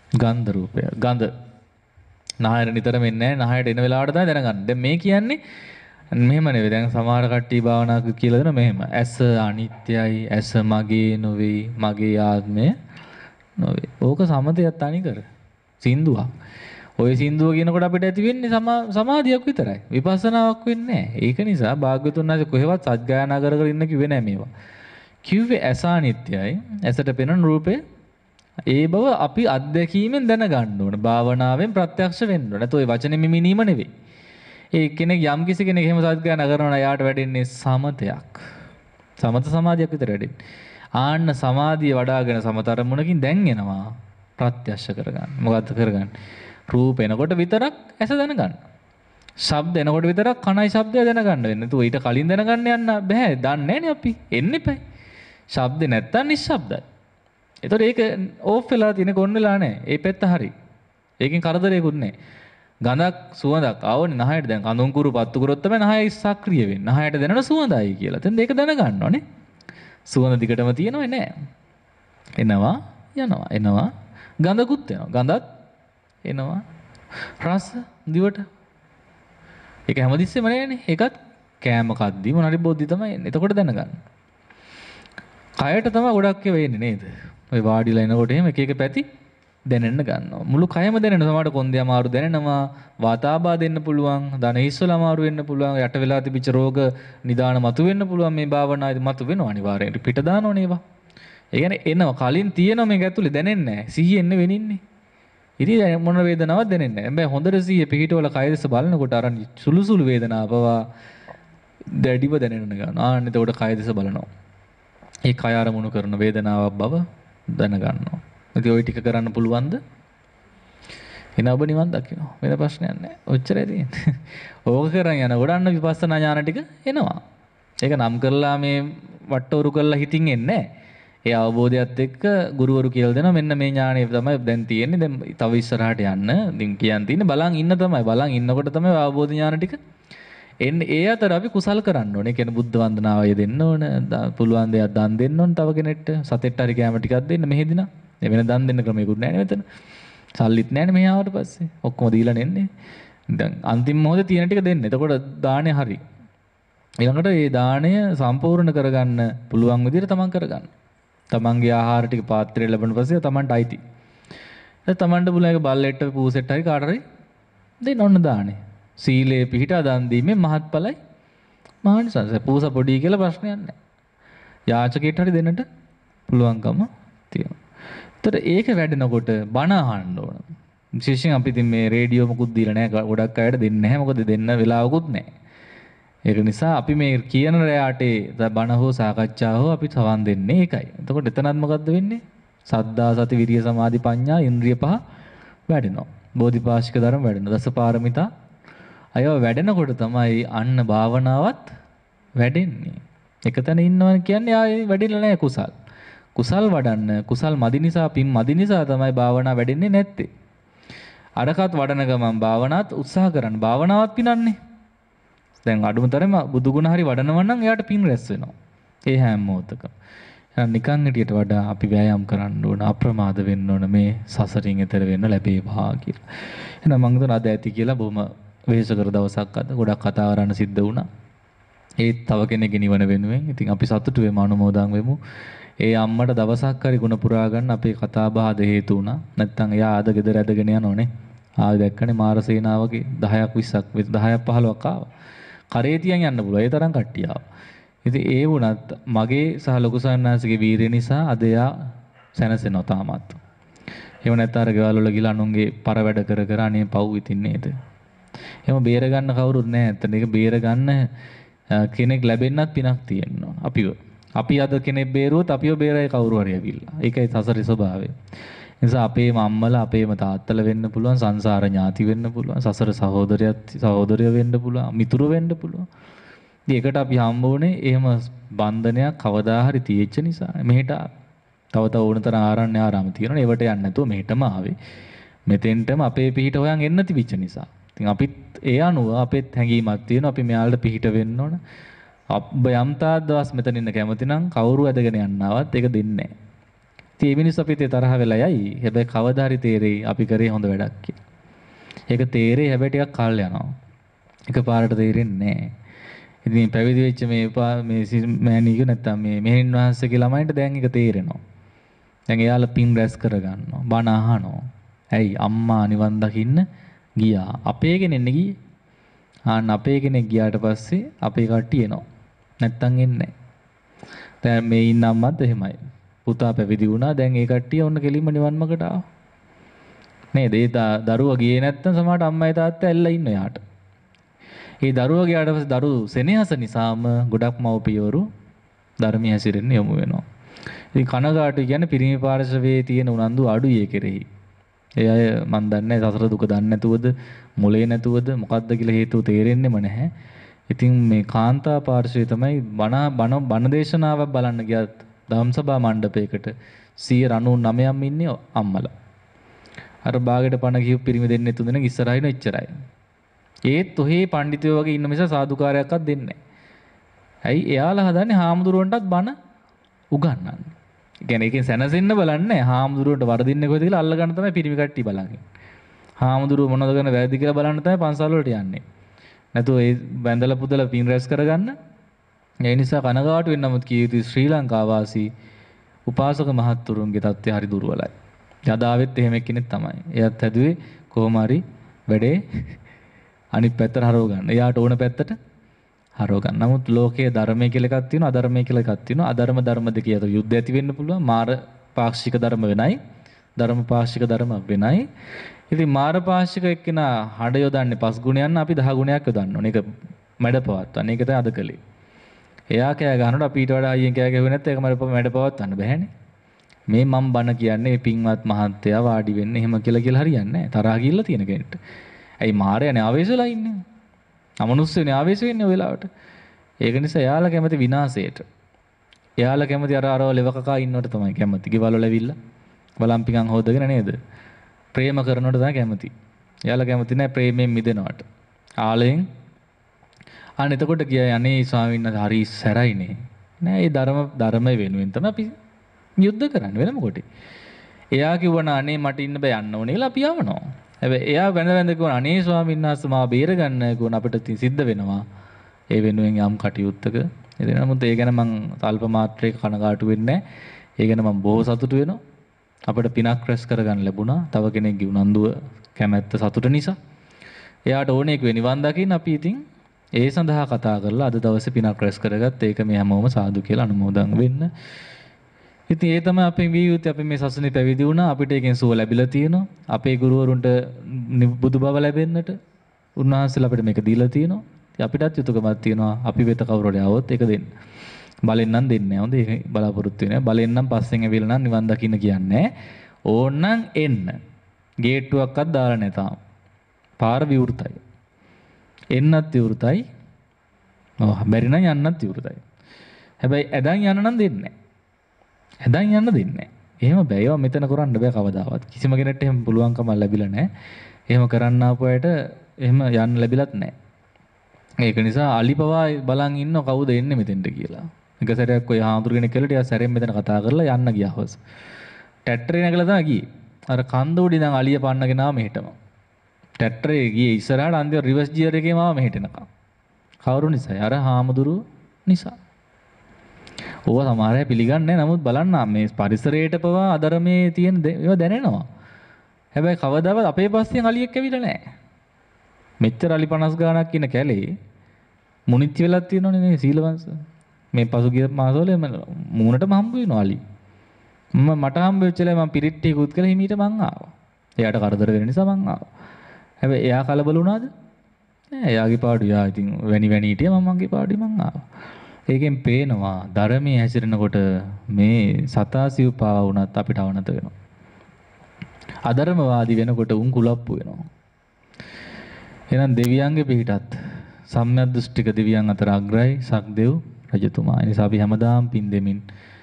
ගන්ධ රූපය. ගඳ නහයට නිතරම එන්නේ නැහැ. නහයට එන වෙලාවට තමයි දැනගන්න. දැන් මේ කියන්නේ මෙහෙම නෙවෙයි. දැන් සමහර කට්ටිය භාවනාවක කියලා දෙන මෙහෙම. ඇස අනිත්‍යයි, ඇස මගේ නොවේ, මගේ ආත්මය නොවේ. ඕක සමතයක් තනි කර. සින්දුවක්. ওই සින්දුව කියනකොට අපිට ඇති වෙන්නේ සමාධියක් විතරයි. විපස්සනාවක් වෙන්නේ නැහැ. ඒක නිසා භාග්‍යතුන් වහන්සේ කොහෙවත් සත්‍යයනා කර කර ඉන්න කිව්වේ නැහැ මේවා. කිව්වේ ඇස අනිත්‍යයි. ඇසට පෙනෙන රූපේ ඒ බව අපි අත්දැකීමෙන් දැනගන්න ඕන. භාවනාවෙන් ප්‍රත්‍යක්ෂ වෙන්න ඕන. නැත්නම් ওই වචනේ මිමිනීම නෙවෙයි. ඒ කෙනෙක් යම් කිසි කෙනෙක් එහෙම සත්‍යයනා කරනවා නම් යාට වැඩෙන්නේ සමතයක්. සමත සමාධියක් විතර වැඩෙන්නේ. ආන්න සමාධිය වඩාගෙන සමතරමුණකින් දැන් එනවා ප්‍රත්‍යක්ෂ කරගන්න. මොකද්ද කරගන්නේ? රූප එනකොට විතරක් ඇස දැනගන්න. ශබ්ද එනකොට විතරක් කනයි ශබ්දය දැනගන්න වෙන්නේ. නැතු ඊට කලින් දැනගන්න යන්න බෑ. දන්නේ නැනේ අපි. එන්න එපයි. ශබ්ද නැත්තම් නිශ්ශබ්දයි. ඒතකොට ඒක ඕෆ් වෙලා තියෙන කොන් වෙලා නැහැ. ඒ පැත්ත හරි. ඒකෙන් කරදරයක්වත් නැහැ. ගඳක් සුවඳක් ආවනේ නහයට දැන් කඳුන් කුරු පත්තු කරොත් තමයි නහය සක්‍රිය වෙන්නේ. නහයට දැනෙන සුවඳයි කියලා. එතෙන් ඒක දැනගන්න ඕනේ. සුවඳ දිගටම තියෙනව නෑ. එනවා යනවා. එනවා ගඳකුත් එනවා. ගඳත් එනවා. රස දිවට. ඒක හැමතිස්සෙම නෑනේ. ඒකත් කෑම කද්දි මොනාරි බොද්දි තමයි එන්නේ. එතකොට දැනගන්න. කයට තමයි ගොඩක් ඒවා එන්නේ නේද? ඔය වාඩිලා එනකොට එහෙම එක එක පැති දැනෙන්න ගන්නවා. මුළු කයම දැනෙන සමහරට කොන්දේ අමාරු දැනෙනවා. වාතාබා දෙන්න පුළුවන්. දන හිස්වල අමාරු වෙන්න පුළුවන්. යට වෙලා තිබිච්ච රෝග නිදාන මතු වෙන්න පුළුවන්. මේ භාවනාවේදී මතු වෙනවා අනිවාර්යෙන්. පිට දානවනේ ඒවා. ඒ කියන්නේ එනවා. කලින් තියෙනවා මේක ඇතුලේ දැනෙන්නේ නැහැ. සිහියෙන් වෙනින්නේ. ඉතින් මොන වේදනාවක් දැනෙන්නේ නැහැ. හැබැයි හොඳට සිහිය පිහිටවල කය දෙස බලනකොට අර සුළු සුළු වේදනාව පවා දැඩිව දැනෙන්න ගන්නවා. ආන්න එතකොට කය දෙස බලනවා. ඒ කය අරමුණු කරන වේදනාවක් බව දැනගන්නවා. ඉතින් ওই ටික කරන්න පුළුවන්ද? එන ඔබ නිවන් දකිනවා. වෙන ප්‍රශ්නයක් නැහැ. ඔච්චරයි තියෙන්නේ. ඕක කරන් යනකොට අන්න විපස්සනා ඥාන ටික එනවා. ඒක නම් කරලා මේ වට්ටෝරු කරලා හිතින් එන්නේ නැහැ. ඒ අවබෝධයත් එක්ක ගුරුවරු කියලා දෙනවා මෙන්න මේ ඥාණය තමයි දැන් තියෙන්නේ. දැන් තව ඉස්සරහට යන්න. ඉතින් කියන් තියෙන්නේ බලන් ඉන්න තමයි. බලන් ඉන්නකොට තමයි අවබෝධ ඥාන ටික එන්නේ. ඒ අතර අපි කුසල් කරන්න ඕනේ. කියන්නේ බුද්ධ වන්දනාවය දෙන්න ඕන. පුළුවන් දෙයක් දන් දෙන්න ඕන තව කෙනෙක්ට. සතෙට්ට හරි කැම ටිකක් දෙන්න මෙහෙදි නා. වෙන දන් දෙන්න ක්‍රමයක්වත් නැහැ නේ මෙතන. සල්ලිත් නැහැ නේ මෙහා ආවට පස්සේ. ඔක්කොම දීලා නෙන්නේ. දැන් අන්තිම මොහොතේ තියෙන ටික දෙන්න. එතකොට දාණය හරි. ඊළඟට මේ දාණය සම්පූර්ණ කරගන්න පුළුවන් විදිහට තමන් කරගන්න. තමන්ගේ ආහාර ටික පාත්‍රය ලැබුණ පස්සේ තමන්ට අයිති. දැන් තමන්ට බුල එක බල්ලෙට්ට පූසෙට්ට හරි කාට හරි දෙන්න ඕන දාණය. සීලේ පිහිටා දන් දීමේ මහත්ඵලයි මහානිසංස. පූස පොඩි කියලා ප්‍රශ්නයක් නැහැ. යාචකයට හරි දෙන්නට පුළුවන්කම තියෙනවා. ඒතර ඒක වැඩෙනකොට බණ අහන්න ඕන. විශේෂයෙන් අපි ඉතින් මේ රේඩියෝ මොකුත් දීලා නැහැ. ගොඩක් අයට දෙන්නේ නැහැ. මොකද දෙන්න වෙලාවකුත් නැහැ. ඒක නිසා අපි මේ කියන රැයාටේ බණ හෝ සාකච්ඡා හෝ අපි සවන් දෙන්නේ ඒකයි. එතකොට එතනත් මොකද්ද වෙන්නේ? සද්ධා සති විරිය සමාධි ප්‍රඥා ඉන්ද්‍රිය පහ වැඩෙනවා. බෝධිපාශික ධර්ම වැඩෙනවා. දසපාරමිතා අයව වැඩෙනකොට තමයි අන්න භාවනාවත් වැඩෙන්නේ. එකතැන ඉන්නවා කියන්නේ ආයේ වැඩිලා නැහැ කුසල්. කුසල් වඩන්න කුසල් මදි නිසා පින් මදි නිසා තමයි භාවනාව වැඩෙන්නේ නැත්තේ. අරකට වඩන ගමන් භාවනාවත් උත්සාහ කරන්න. භාවනාවත් පිනන්නේ. දැන් අඩුමතරම බුදු ගුණ හරි වඩනවා නම් එයාට පින් රැස් වෙනවා. ඒ හැම මොහොතකම. නිකන් හිටියට වඩා අපි ව්‍යායාම් කරන්න ඕන, අප්‍රමාද වෙන්න ඕන මේ සසරින් එතර වෙන්න ලැබේවා කියලා. එහෙනම් මම හිතන අද ඇති කියලා බොහොම වෙහෙස කර දවසක් අද ගොඩක් කතා කරන්න සිද්ධ වුණා. ඒත් තව කෙනෙක්ගේ නිවන වෙනුවෙන් ඉතින් අපි සතුටු වෙමු අනුමෝදන් වෙමු. ඒ අම්මට දවසක් හරි ගුණ පුරා ගන්න අපේ කතා බහ අද හේතු වුණා. නැත්තම් එයා ආද ගෙදර ඇදගෙන යනෝනේ. ආව දැක්කනේ මාරසේනාවගේ 10ක් 20ක් 10ක් 15ක් ආවා. කරේ තියන් යන්න පුළුවන්. ඒ තරම් කට්ටිය ආවා. ඉතින් ඒ වුණත් මගේ සහ ලොකු සන්නාසිගේ වීරිය නිසා අද එයා සැනසෙනවා තාමත්. එහෙම නැත්නම් අර ගෙවල් වල ගිහලා අනුන්ගේ පර වැඩ කර කර අනේ පව් ඉතින් නේද. එහෙම බේර ගන්න කවුරුත් නැහැ. ඇත්තට ඒක බේර ගන්න කෙනෙක් ලැබෙන්නත් පිනක් තියෙනවා. අපි අද කෙනෙක් බේරුවොත් අපිව බේරයි කවුරු හරි ඇවිල්ලා. ඒකයි සසරේ ස්වභාවය. නිසා අපේම අම්මලා අපේම තාත්තලා වෙන්න පුළුවන්, සංසාර ඥාති වෙන්න පුළුවන්, සසර සහෝදරයෝ වෙන්න පුළුවන්, මිතුරු වෙන්න පුළුවන්. ඒකට අපි හම්බ වුණේ එහෙම බන්ධනයක් කවදා හරි තියෙච්ච නිසා. මෙහෙට තව ඕනතරම් ආරණ්‍ය ආරාම තියෙනවා. ඒවට යන්නේ නැතුව මෙහෙටම ආවේ. මෙතෙන්ටම අපේ පිහිට හොයන් එන්න තිබිච්ච නිසා. ඉතින් අපිත් ඒ අනුව අපෙත් හැඟීමක් තියෙනවා. අපි මෙයාලට පිහිට වෙන්න ඕන. ඔබ යම් තාක් දවස් මෙතන ඉන්න කැමති නම් කවුරු ඇදගෙන යන්නවත් ඒක දෙන්නේ නැහැ. ඉතින් මේ මිනිස්සු අපිට තරහ වෙලා යයි. හැබැයි කවදා හරි තේරෙයි අපි කරේ හොඳ වැඩක් කියලා. ඒක තේරෙයි හැබැයි ටිකක් කල් යනවා. එකපාරට තේරෙන්නේ නැහැ. ඉතින් පැවිදි වෙච්ච මේ මෑණියෝ නැත්තම් මේ මෙහෙණින් වහන්සේගේ ළමයින්ට දැන් ඒක තේරෙනවා. දැන් එයාලා පින් රැස් කරගන්නවා. බණ අහනවා. ඇයි අම්මා නිවන් දකින්න ගියා. අපේ කෙනෙන්නේ ගියේ. අපේ කෙනෙක් ගියාට පස්සේ අපේ කට්ටිය එනවා. නැත්තම් එන්නේ නැහැ. දැන් මේ ඉන්න අම්මත් එහෙමයි. පුතා පැවිදි වුණා. දැන් ඒ කට්ටිය ඔන්න කෙලින්ම නිවන් මාර්ගට ආවා. නේද? ඒ දරුවා ගියේ නැත්තම් සමහරට අම්මයි තාත්තා ඇල්ලලා ඉන්න යාට. ඒ දරුවා ගියාට පස්සේ දරු සෙනෙහස නිසාම ගොඩක් මව්පියවරු ධර්මයේ හැසිරෙන්න යොමු වෙනවා. ඉතින් කනගාටු කියන්නේ පිරිමි පාර්ශවයේ තියෙන උනන්දු අඩුයි ඒ කෙරෙහි. ඒ අය මන් දන්නේ සසර දුක දන්නේ නැතුවද මොලේ නැතුවද මොකද්ද කියලා හේතුව තේරෙන්නෙම නැහැ. ඉතින් මේ කාන්තා පාර්ශවයේ තමයි බණ දේශනාවක් බලන්න ගියත් ධම්සභා මණ්ඩපයකට 199ක් ඉන්නේ අම්මලා. අර බාගෙට පණ කියු පිරිමි දෙන්නේ තුන් දෙනෙක් ඉස්සරහින් එච්චරයි. ඒත් ඔහේ පඬිතුයෝ වගේ ඉන්න මිස සාදුකාරයක්වත් දෙන්නේ නැහැ. ඇයි එයාලා හදන්නේ හාමුදුරුවන්ටත් බණ උගන්වන්න. ඒ කියන්නේ ඒකෙන් සැනසෙන්න බලන්නේ හාමුදුරුවන්ට වරදින්නේ කොහෙද කියලා අල්ල ගන්න තමයි පිරිමි කට්ටිය බලන්නේ. හාමුදුරුවෝ මොනවද කරන වැරදි කියලා බලන්න තමයි පන්සල් වලට යන්නේ. නැතුව ඒ බැඳලා පුදලා පින් රැස් කරගන්න. ඒ නිසා කනගාටු වෙන්න නමුත් කිය යුතු ශ්‍රී ලංකා වාසී උපාසක මහත්තුරුන්ගේ තත්ත්වය හරි දුර්වලයි. යදාවෙත් එහෙම එක්කෙනෙක් තමයි. එයාත් හැදුවේ කොහොම හරි වැඩේ අනිත් පැත්තට හරව ගන්න. එයාට ඕන පැත්තට හරව ගන්න. නමුත් ලෝකයේ ධර්මයේ කියලා එකක් තියෙනවා, අධර්මයේ කියලා එකක් තියෙනවා. අධර්ම ධර්ම දෙකේ අතර යුද්ධ ඇති වෙන්න පුළුවන්. මාර පාක්ෂික ධර්ම වෙනයි, ධර්ම පාක්ෂික ධර්ම වෙනයි. ඉතින් මාර පාක්ෂික එක්කෙනා හඩ යොදන්නේ 5 ගුණයන් අපි 10 ගුණයක් යොදන්න ඕනේ. ඒක මැඩපවත්වන්න. ඒක තමයි අද කලේ. එයා කෑ ගහනකොට අපි ඊට වඩා අයියෙන් කෑ ගැහුවේ නැත්නම් ඒක මැඩපවත්වන්න බෑනේ. මේ මම බන කියන්නේ මේ පින්වත් මහත්තයා වාඩි වෙන්න එහෙම කියලා හරියන්නේ නැහැ. තරහා ගිල්ල තියෙන කෙනෙක්ට. ඇයි මාරයනේ ආවේශ වෙලා ඉන්නේ? අමනුස්සයනේ ආවේශ වෙන්නේ ඔය වෙලාවට. ඒක නිසා එයාලා කැමති විනාශයට. එයාලා කැමති අරව ලෙවකකා ඉන්නවට තමයි කැමති. ගෙවල් වල ඇවිල්ලා බලම්පිකන් හොදගෙන නේද? ප්‍රේම කරනවට තමයි කැමති. එයාලා කැමති නැහැ ප්‍රේමයෙන් මිදෙනවට. ආලයෙන් අන්න එතකොට කියයි අනේ ස්වාමීන් වහන්සේ හරි සැරයිනේ. නෑ ඒ ධර්ම වෙනුවෙන් තමයි අපි යුද්ධ කරන්නේ වෙන මොකටද? එයා කිව්වනා අනේ මට ඉන්න බෑ යන්න ඕනේ කියලා අපි යවනවා. හැබැයි එයා වැඳ කිව්වනා අනේ ස්වාමීන් වහන්සේ මාව බේරගන්න කිව්වන අපිට සිද්ධ වෙනවා. ඒ වෙනුවෙන් යම් කටයුත්තක. ඉතින් නමුත් ඒ ගැන මං තල්ප මාත්‍රයක කනගාටු වෙන්නේ නැහැ. ඒ ගැන මං බොහෝ සතුටු වෙනවා. අපිට පිනක් රැස් කරගන්න ලැබුණා. තව කෙනෙක්ගේ උනන්දුව කැමැත්ත සතුට නිසා. එයාට ඕනේ ඒක නිවන් දකින්න අපි ඉතින් ඒ සඳහා කතා කරලා අද දවසේ පිනක් රැස් කරගත්ත ඒක මේ හැමෝම සාදු කියලා අනුමෝදන් වෙන්න. ඉතින් ඒ තමයි අපේ වියුත්තේ අපි මේ සසුනේ පැවිදි වුණා අපිට ඒකෙන් සුව ලැබිලා තියෙනවා. අපේ ගුරුවරුන්ට බුදු බව ලැබෙන්නට උන්වහන්සේලා අපිට මේක දීලා තියෙනවා. ඉතින් අපිටත් යුතුයකමක් තියෙනවා අපි වෙත කවුරුහරි ආවොත් ඒක දෙන්න. බලෙන් නම් දෙන්නේ නැහැ. හොඳ ඒක බලාපොරොත්තු වෙන්නේ. බලෙන් නම් පස්සෙන් ඇවිල්ලා නම් නිවන් දකින්න කියන්නේ. ඕන්නම් එන්න. ගේට්ටුවක්වත් දාලා නැතාම. පාර විවෘතයි. එන්නත් විවෘතයි. බැරි නම් යන්නත් විවෘතයි. හැබැයි ඇදන් යන්න නම් දෙන්නේ නැහැ. ඇදන් යන්න දෙන්නේ නැහැ. එහෙම බෑ. ඒවා මෙතන කරන්න බෑ කවදාවත්. කිසිම කෙනෙක්ට එහෙම පුළුවන්කම ලැබිලා නැහැ. එහෙම කරන්න ආපු අයට එහෙම යන්න ලැබිලත් නැහැ. ඒක නිසා අලිපවා බලන් ඉන්න කවුද එන්නේ මෙතෙන්ට කියලා. එක සැරයක් ඔය හාමුදුරු කෙනෙක් කියලා ටිකක් සැරෙන් මෙතන කතා කරලා යන්න ගියා හොස්. ටැට්ටරේ නැගලා තමයි ගියේ. අර කන්ද උඩින් දැන් අලිය පන්නගෙන ආව මෙහෙටම. ටැට්ටරේ ගියේ ඉස්සරහට අන්තිම රිවර්ස් ගියර් එකේම ආව මෙහෙට එනකම්. කවුරු නිසායි? අර හාමුදුරු නිසා. ඕවා සමහර අය පිළිගන්නේ නැහැ. නමුත් බලන්න මේ පරිසරයට පවා අධර්මයේ තියෙන ඒවා දැනෙනවා. හැබැයි කවදාවත් අපේ පස්සෙන් අලියෙක් ඇවිල්ලා නැහැ. මෙච්චර අලි 50 ගාණක් ඉන්න කැලේ මුනිච්ච වෙලක් තියෙනවනේ මේ සීලවංශ. මේ පසුගිය මාසවල මූණටම හම්බ වෙනවා අලි. මට හම්බ වෙච්ච වෙලාවේ මම පිරිට්ටියකුත් කියලා හිමීට මං ආවා. එයාට කරදර වෙන නිසා මං ආවා. හැබැයි එයා කලබල වුණාද? නෑ එයාගේ පාඩුව යා ඉතින් වැනි හිටියා මම මගේ පාඩුවේ මං ආවා. ඒකෙන් පේනවා ධර්මයේ හැසිරෙනකොට මේ සතා සිව්පාව වුණත් අපිට අවනත වෙනවා. අධර්මවාදී වෙනකොට උන් කුලප්පු වෙනවා. එහෙනම් දෙවියන්ගේ පිහිටත් සම්‍යක් දෘෂ්ටික දෙවියන් අතර අග්‍රයි සක්දෙව් රජතුමා. ඒ නිසා අපි හැමදාම පින් දෙමින්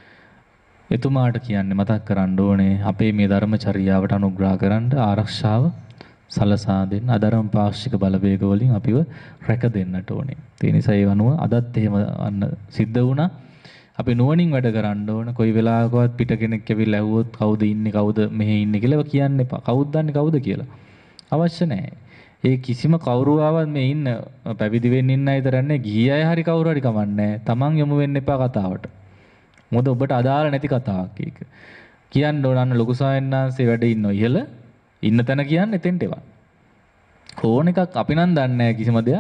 එතුමාට කියන්නේ මතක් කරන්න ඕනේ අපේ මේ ධර්මචර්යාවට අනුග්‍රහ කරන්න ආරක්ෂාව සලසා දෙන්න අධර්ම පාක්ෂික බලවේග වලින් අපිව රැක දෙන්නට ඕනේ. ඒ නිසා ඒ වනුව අදත් එහෙම අන්න සිද්ධ වුණා. අපි නුවණින් වැඩ කරන්න ඕන. කොයි වෙලාවකවත් පිට කෙනෙක් ඇවිල්ලා ඇහුවොත් කවුද ඉන්නේ කවුද මෙහෙ ඉන්නේ කියලා කියන්න එපා. කවුද දන්නේ කවුද කියලා. අවශ්‍ය නැහැ. ඒ කිසිම කවුරු ආවත් මේ ඉන්න පැවිදි වෙන්න ඉන්න අය තරන්නේ ගිහි අය හරි කවුරු හරි කමන්නේ. තමන් යමු වෙන්න එපා කතාවට. මොකද ඔබට අදාළ නැති කතාවක් ඒක. කියන්න ඕන අන්න ලොකු සායන්නාංශේ වැඩ ඉන්නෝ ඉහළ ඉන්න තැන කියන්නේ එතෙන්ට එවා. ඕන එකක් අපි නම් දන්නේ නැහැ කිසිම දෙයක්.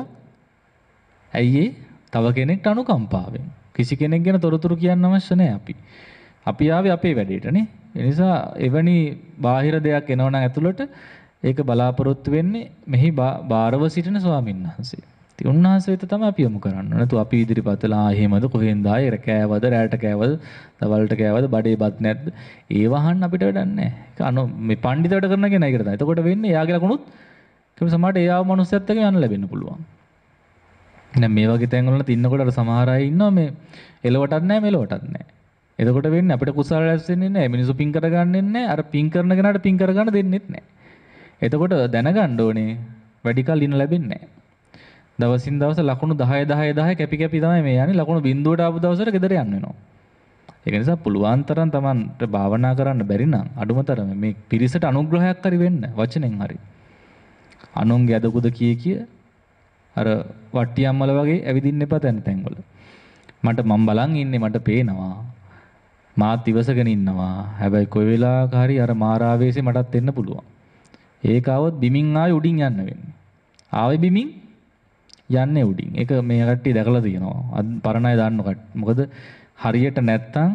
ඇයි ඒ? තව කෙනෙක්ට අනුකම්පාවෙන්. කිසි කෙනෙක් ගැන තොරතුරු කියන්න අවශ්‍ය නැහැ අපි. අපි ආවේ අපේ වැඩේටනේ. ඒ නිසා එවැනි බාහිර දෙයක් එනවනම් ඇතුළට ඒක බලාපොරොත්තු වෙන්නේ මෙහි බාරව සිටින ස්වාමීන් වහන්සේ. ඉතින් උන්වහන්සේ වෙත තමයි අපි යොමු කරන්න. නැතු අපි ඉදිරිපතලා එහෙමද කොහෙන්ද ආයේ කෑවද රැට කෑවද දවල්ට කෑවද බඩේ බත් නැද්ද? ඒව අහන්න අපිට වැඩක් නැහැ. ඒක මේ පඬිත වැඩ කරන කෙනා ඒකට තමයි. එතකොට වෙන්නේ එයාගේ ලකුණුත් කිව්ව සමහරට එයාව මනුස්සයත් එක්ක යන්න ලැබෙන්න පුළුවන්. දැන් මේ වගේ තැන්වල තින්නකොට අර සමහර අය ඉන්නවා මේ එලවටත් නැහැ මෙලවටත් නැහැ. එතකොට වෙන්නේ අපිට කුසල රැස් වෙන්නේ නැහැ. මිනිස්සු පින් කරගන්නෙත් නැහැ. අර පින් කරන කෙනාට පින් කරගන්න දෙන්නෙත් නැහැ. එතකොට දැනගන්න ඕනේ වැඩි කල් ඉන්න ලැබෙන්නේ නැහැ. දවසින් දවස ලකුණු 10 10 10 කැපි කැපි තමයි මේ යන්නේ. ලකුණු බිඳුවට ආපු දවසට ගෙදර යන්න වෙනවා. ඒක නිසා පුළුවන් තරම් Tamanට භාවනා කරන්න බැරි නම් අඩුම තරම මේ පිරිසට අනුග්‍රහයක් හරි වෙන්න වචනෙන් හරි. අනුන්ගේ අදකුද කිය අර වට්ටි අම්මල වගේ ඇවිදින්න එපා තැන් වල. මම බලන් ඉන්නේ මට පේනවා. මාත් ඉවසගෙන ඉන්නවා. හැබැයි කොයි වෙලාවක හරි අර මාරාවේශේ මටත් එන්න පුළුවන්. ඒක આવොත් බිමින් ආවේ උඩින් යන්න වෙන්නේ. ආවේ බිමින් යන්නේ උඩින්. ඒක මේ කට්ටිය දැකලා තියෙනවා. පරණ අය දන්නව කට්ටිය. මොකද හරියට නැත්තම්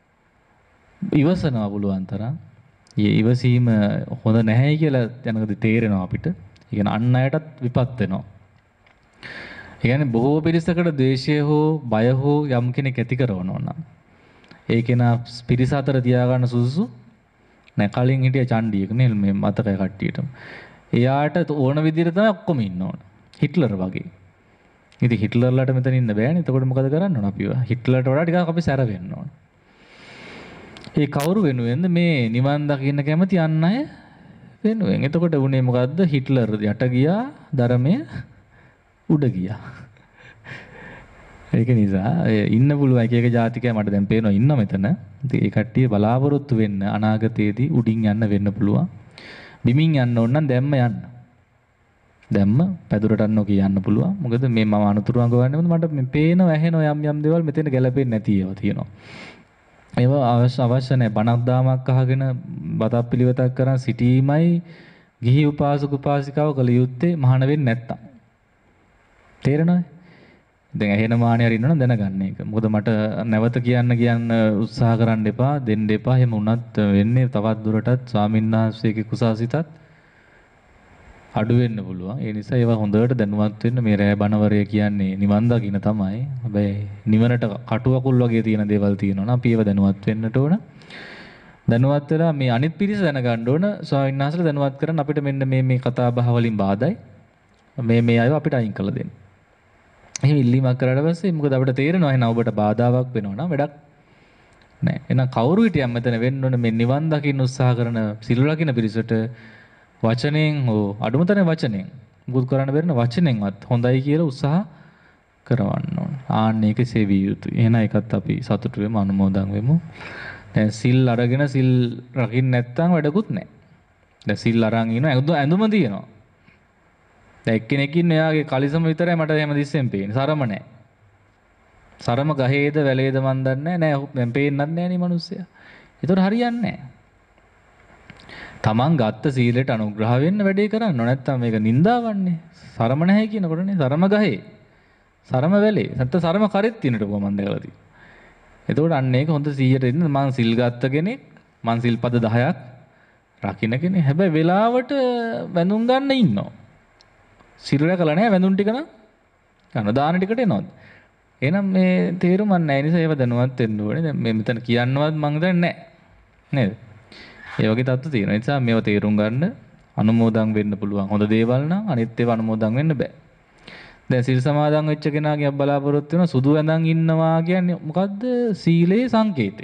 ඉවසනවා පුළුවන් තරම්. මේ ඉවසීම හොඳ නැහැ කියලා දැනගද තේරෙනවා අපිට. ඒ කියන්නේ අන් අයටත් විපත් වෙනවා. ඒ කියන්නේ බොහෝ පිරිසකට ද්වේෂය හෝ බය හෝ යම් කෙනෙක් ඇති කරනවා නම් ඒ කෙනා පිරිස අතර තියාගන්න සුදුසු නෑ. කලින් හිටිය චණ්ඩියෙක් නේ මේ මතකයි කට්ටියට. එයාට ඕන විදිහට තමයි ඔක්කොම ඉන්න ඕන. හිට්ලර් වගේ. ඉතින් හිට්ලර්ලාට මෙතන ඉන්න බෑනේ. එතකොට මොකද කරන්න ඕන අපිව? හිට්ලර්ට වඩා ටිකක් අපි සැර වෙන්න ඕන. ඒ කවුරු වෙනුවෙන්ද මේ නිවන් දකින්න කැමති අන් අය වෙනුවෙන්. එතකොට උනේ මොකද්ද? හිට්ලර් යට ගියා, ධර්මය උඩ ගියා. ඒක නිසා ඉන්න පුළුවන් එක එක ජාතිකය මට දැන් පේනවා ඉන්න මෙතන. ඉතින් ඒ කට්ටිය බලාපොරොත්තු වෙන්න අනාගතයේදී උඩින් යන්න වෙන්න පුළුවන්. බිමින් යන්න ඕන නම් දැම්ම යන්න. දැම්ම පැදුරට යන්න කියන්න පුළුවන්. මොකද මේ මම අනුතුරු අඟවන්නේ මට මේ පේනවා ඇහෙනවා යම් දේවල් මෙතන ගැලපෙන්නේ නැති ඒවා තියෙනවා. ඒවා අවශ්‍ය නැහැ. බණක් දාමක් අහගෙන බතක් පිළිවෙතක් කරන් සිටීමයි ගිහි උපාසක උපාසිකාව කළ යුත්තේ මහාන වෙන්නේ නැත්තම්. තේරෙනවද? දැන් ඇහෙන මානෙ හරි ඉන්නවනම් දැනගන්න ඒක. මොකද මට නැවත කියන්න උත්සාහ කරන්න එපා, දෙන්න එපා. එහෙම වුණත් වෙන්නේ තවත් දුරටත් ස්වාමීන් වහන්සේගේ කුසාසිතත් අඩු වෙන්න පුළුවන්. ඒ නිසා ඒවා හොඳට දැනුවත් වෙන්න. මේ රෑ බණවරය කියන්නේ නිවන් දකින්න තමයි. හැබැයි නිවනට කටුවකුල් වගේ තියෙන දේවල් තියෙනවා නම් අපි ඒවා දැනුවත් වෙන්නට ඕන. දැනුවත් වෙලා මේ අනිත් පිරිස දැනගන්න ඕන. ස්වාමීන් වහන්සේලා දැනුවත් කරන් අපිට මෙන්න මේ කතා බහ වලින් බාධායි. මේ අයව අපිට අයින් කළ දෙන්න. එහෙම ඉල්ලීමක් කරලා පස්සේ මොකද අපිට තේරෙනවා එහෙනම් ඔබට බාධාවක් වෙනවා නම් වැඩක් නැහැ. එහෙනම් කවුරු හිටියම් මෙතන වෙන්න ඕන මේ නිවන් දකින්න උත්සාහ කරන සිල් රකින්න පිරිසට වචනෙන් හෝ අඩුමතරේ වචනෙන් මුකුත් කරන්න බැරි නම් වචනෙන්වත් හොඳයි කියලා උත්සාහ කරවන්න ඕන. ආන්න ඒක සේවිය යුතුයි. එහෙනම් ඒකත් අපි සතුටු වෙමු අනුමෝදන් වෙමු. දැන් සිල් අරගෙන සිල් රකින්න නැත්නම් වැඩකුත් නැහැ. දැන් සිල් අරන් ඉනවා ඇඳුම තියෙනවා. දැන් එක්කෙනෙක් ඉන්නේ එයාගේ කලිසම විතරයි මට එහෙම දිස්සෙන් පේන්නේ. සරම නැහැ. සරම ගහේද වැලේද මන් දන්නේ නැහැ. දැන් පේන්නත් නැහැ නේ මිනිස්සයා. ඒතර හරියන්නේ නැහැ. තමන් ගත්ත සීලයට අනුග්‍රහ වෙන්න වැඩේ කරන්න ඕන. නැත්තම් මේක නින්දාවන්නේ. සරම නැහැ කියනකොටනේ සරම ගහේ. සරම වැලේ. නැත්නම් සරම කරෙත් තිනට කොහොම මන් දැකලා තියෙන්නේ. එතකොට අන්න ඒක හොඳ 100ට ඉන්න මං සිල් ගත්ත කෙනෙක්. මං සිල්පද 10ක් රකින්න කෙනෙක්. හැබැයි වෙලාවට වැඳුම් ගන්න ඉන්නවා. සිල් රැකලා නැහැ වැඳුම් ටික නම් ගන්න දාන ටිකට එනවද? එහෙනම් මේ තේරුම් නැහැ. නිසා ඒව දැනුවත් වෙන්න ඕනේ. දැන් මේ මෙතන කියන්නවත් මං දන්නේ නැහැ. නේද? ඒ වගේ තත්ත්ව තියෙනවා. ඒ නිසා මේව තේරුම් ගන්න අනුමෝදන් වෙන්න පුළුවන්. හොඳ දේවල් නම් අනිත් ඒවා අනුමෝදන් වෙන්න බෑ. දැන් සිල් සමාදන් වෙච්ච කෙනාගේ බලාපොරොත්තු වෙන සුදු ඇඳන් ඉන්නවා කියන්නේ මොකද්ද? සීලේ සංකේතය.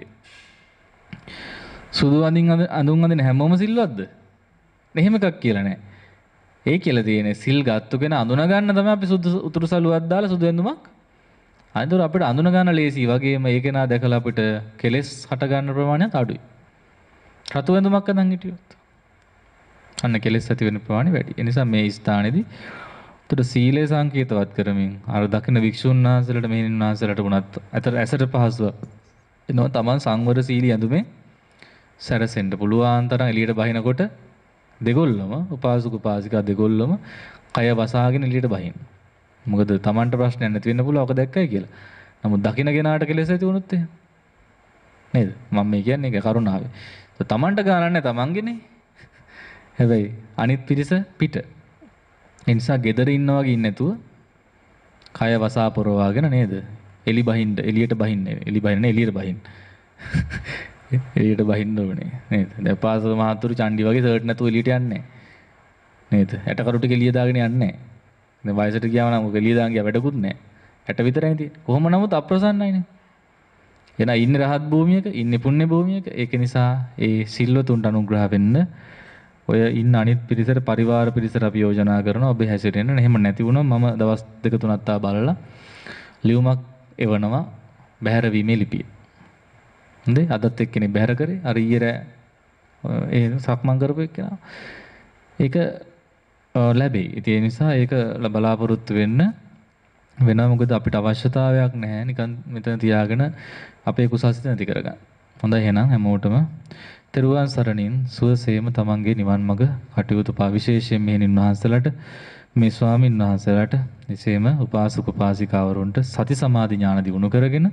සුදු අඳුන් අඳින හැමෝම සිල්වත්ද? එහෙම එකක් කියලා නෑ. ඒ කියලා තියෙන්නේ සිල් ගත්තු කෙනා අඳුන ගන්න තමයි අපි සුදු උතුරු සළුවක් දාලා සුදු ඇඳුමක් අනිතර අපිට අඳුන ගන්න ලේසි වගේම ඒක නා දැකලා අපිට කෙලෙස් හට ගන්න ප්‍රමාණයත් අඩුයි. රතු වැඳුමක් අඳන් හිටියොත් අන්න කෙලෙස් ඇති වෙන ප්‍රමාණය වැඩි. ඒ නිසා මේ ස්ථානයේදී උතර සීලය සංකේතවත් කරමින් අර දකින්න වික්ෂුන් වහන්සේලාට මෙහෙණින් වහන්සේලාට වුණත් අතර ඇසට පහසුව එනවා තමන් සංවර සීලී ඇඳුමේ සැරසෙන්න පුළුවන් තරම් එළියට බහිනකොට දෙගොල්ලම උපාසක උපාසිකා දෙගොල්ලම කය වසාගෙන එළියට බහින්න. මොකද තමන්ට ප්‍රශ්නයක් නැති වෙන්න පුළුවන් ඔක දැක්කයි කියලා. නමුත් දකින්න කෙනාට කෙලෙස් ඇති වුණොත් එහෙම නේද? මම මේ කියන්නේ ඒක කරුණාවේ. තමන්ට ගානක් නැහැ තමන්ගේනේ. හැබැයි අනිත් පිරිස පිට. ඒ නිසා gedara ඉන්නා වගේ ඉන්නේ නැතුව කය වසා පොරවාගෙන නේද? එළියට බහින්න එළියට බහින්න. එළියට බහින්න ඕනේ නේද? දැන් පාසක මහතුරු චණ්ඩි වගේ ෂර්ට් නැතුව එළියට යන්නේ නේද? ඇටකරු ටික එළිය දාගෙන යන්නේ නැහැ. දැන් වයසට ගියාම නම් ඔක එළිය දාන් ගියා වැඩකුත් නැහැ. ඇට විතරයි තියෙන්නේ. කොහොම නමුත් අප්‍රසන්නයිනේ. එහෙනම් ඉන්නේ රහත් භූමියක, ඉන්නේ පුණ්‍ය භූමියක. ඒක නිසා ඒ සිල්වතුන්ට අනුග්‍රහ වෙන්න ඔය ඉන්න අනිත් පිරිසට පරිවාර පිරිසට අපි යෝජනා කරනවා ඔබ හැසිරෙන්න. එහෙම නැති වුණොත් මම දවස් දෙක තුනක් තා බලලා ලියුමක් එවනවා බැහැර වීමේ ලිපිය. හොඳේ අදත් එක්කෙනෙක් බැහැර කරේ. අර ඊයේ ඒ සක්මන් කරපු එක්කෙනා. ඒක ලැබෙයි. ඉතින් ඒ නිසා ඒක බලාපොරොත්තු වෙන්න වෙනවා. මොකද අපිට අවශ්‍යතාවයක් නැහැ නිකන් මෙතන තියාගෙන අපේ කුසල්සිත නැති කරගන්න. හොඳයි එහෙනම් හැමෝටම තෙරුවන් සරණින් සුවසේම තමන්ගේ නිවන් මඟ කටයුතු විශේෂයෙන් මෙහෙණින් වහන්සේලාට මේ ස්වාමින් වහන්සේලාට එසේම උපාසක උපාසිකාවරුන්ට සති සමාධි ඥාන දිනු කරගෙන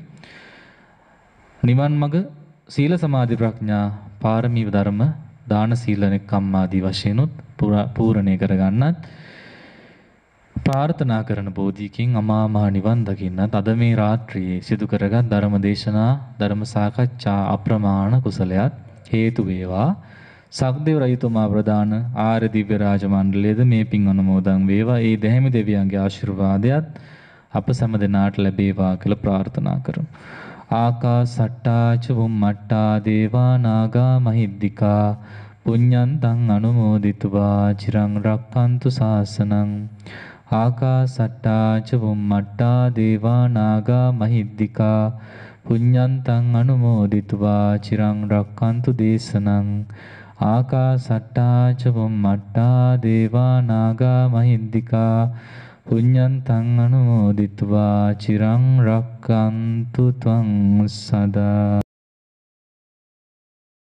නිවන් මඟ සීල සමාධි ප්‍රඥා පාරමී ධර්ම දාන සීල නෙක්ඛම්මාදී වශයෙන්ුත් පූර්ණේ කරගන්නත් ප්‍රාර්ථනා කරන බෝධියකින් අමා මහ නිවන් දකින්නත් අද මේ රාත්‍රියේ සිදු කරගත් ධර්ම දේශනා ධර්ම සාකච්ඡා අප්‍රමාණ කුසලයක් හේතු වේවා. සක්දේව රජතුමා ප්‍රදාන ආර්ය දිව්‍ය රාජ මණ්ඩලයේද මේ පින් අනුමෝදන් වේවා. ඒ දැහැමි දෙවියන්ගේ ආශිර්වාදයත් අප සෑම දෙනාට ලැබේවා කියලා ප්‍රාර්ථනා කරමු. ආකාසට්ටා ච වුම්මට්ටා දේවා නාග මහිද්దికා පුඤ්ඤන්තං අනුමෝදිත्वा චිරං රක්ඛන්තු ශාසනං. ආකාසට්ටා ච වුම්මට්ටා දේවා නාග මහිද්దికා පුඤ්ඤන්තං අනුමෝදිත्वा චිරං රක්ඛන්තු දේශනං. ආකාසට්ටා ච වුම්මට්ටා දේවා නාග මහිද්దికා පුඤ්ඤන්තං අනුමෝදිත्वा චිරං රක්ඛන්තු ත්වං සදා.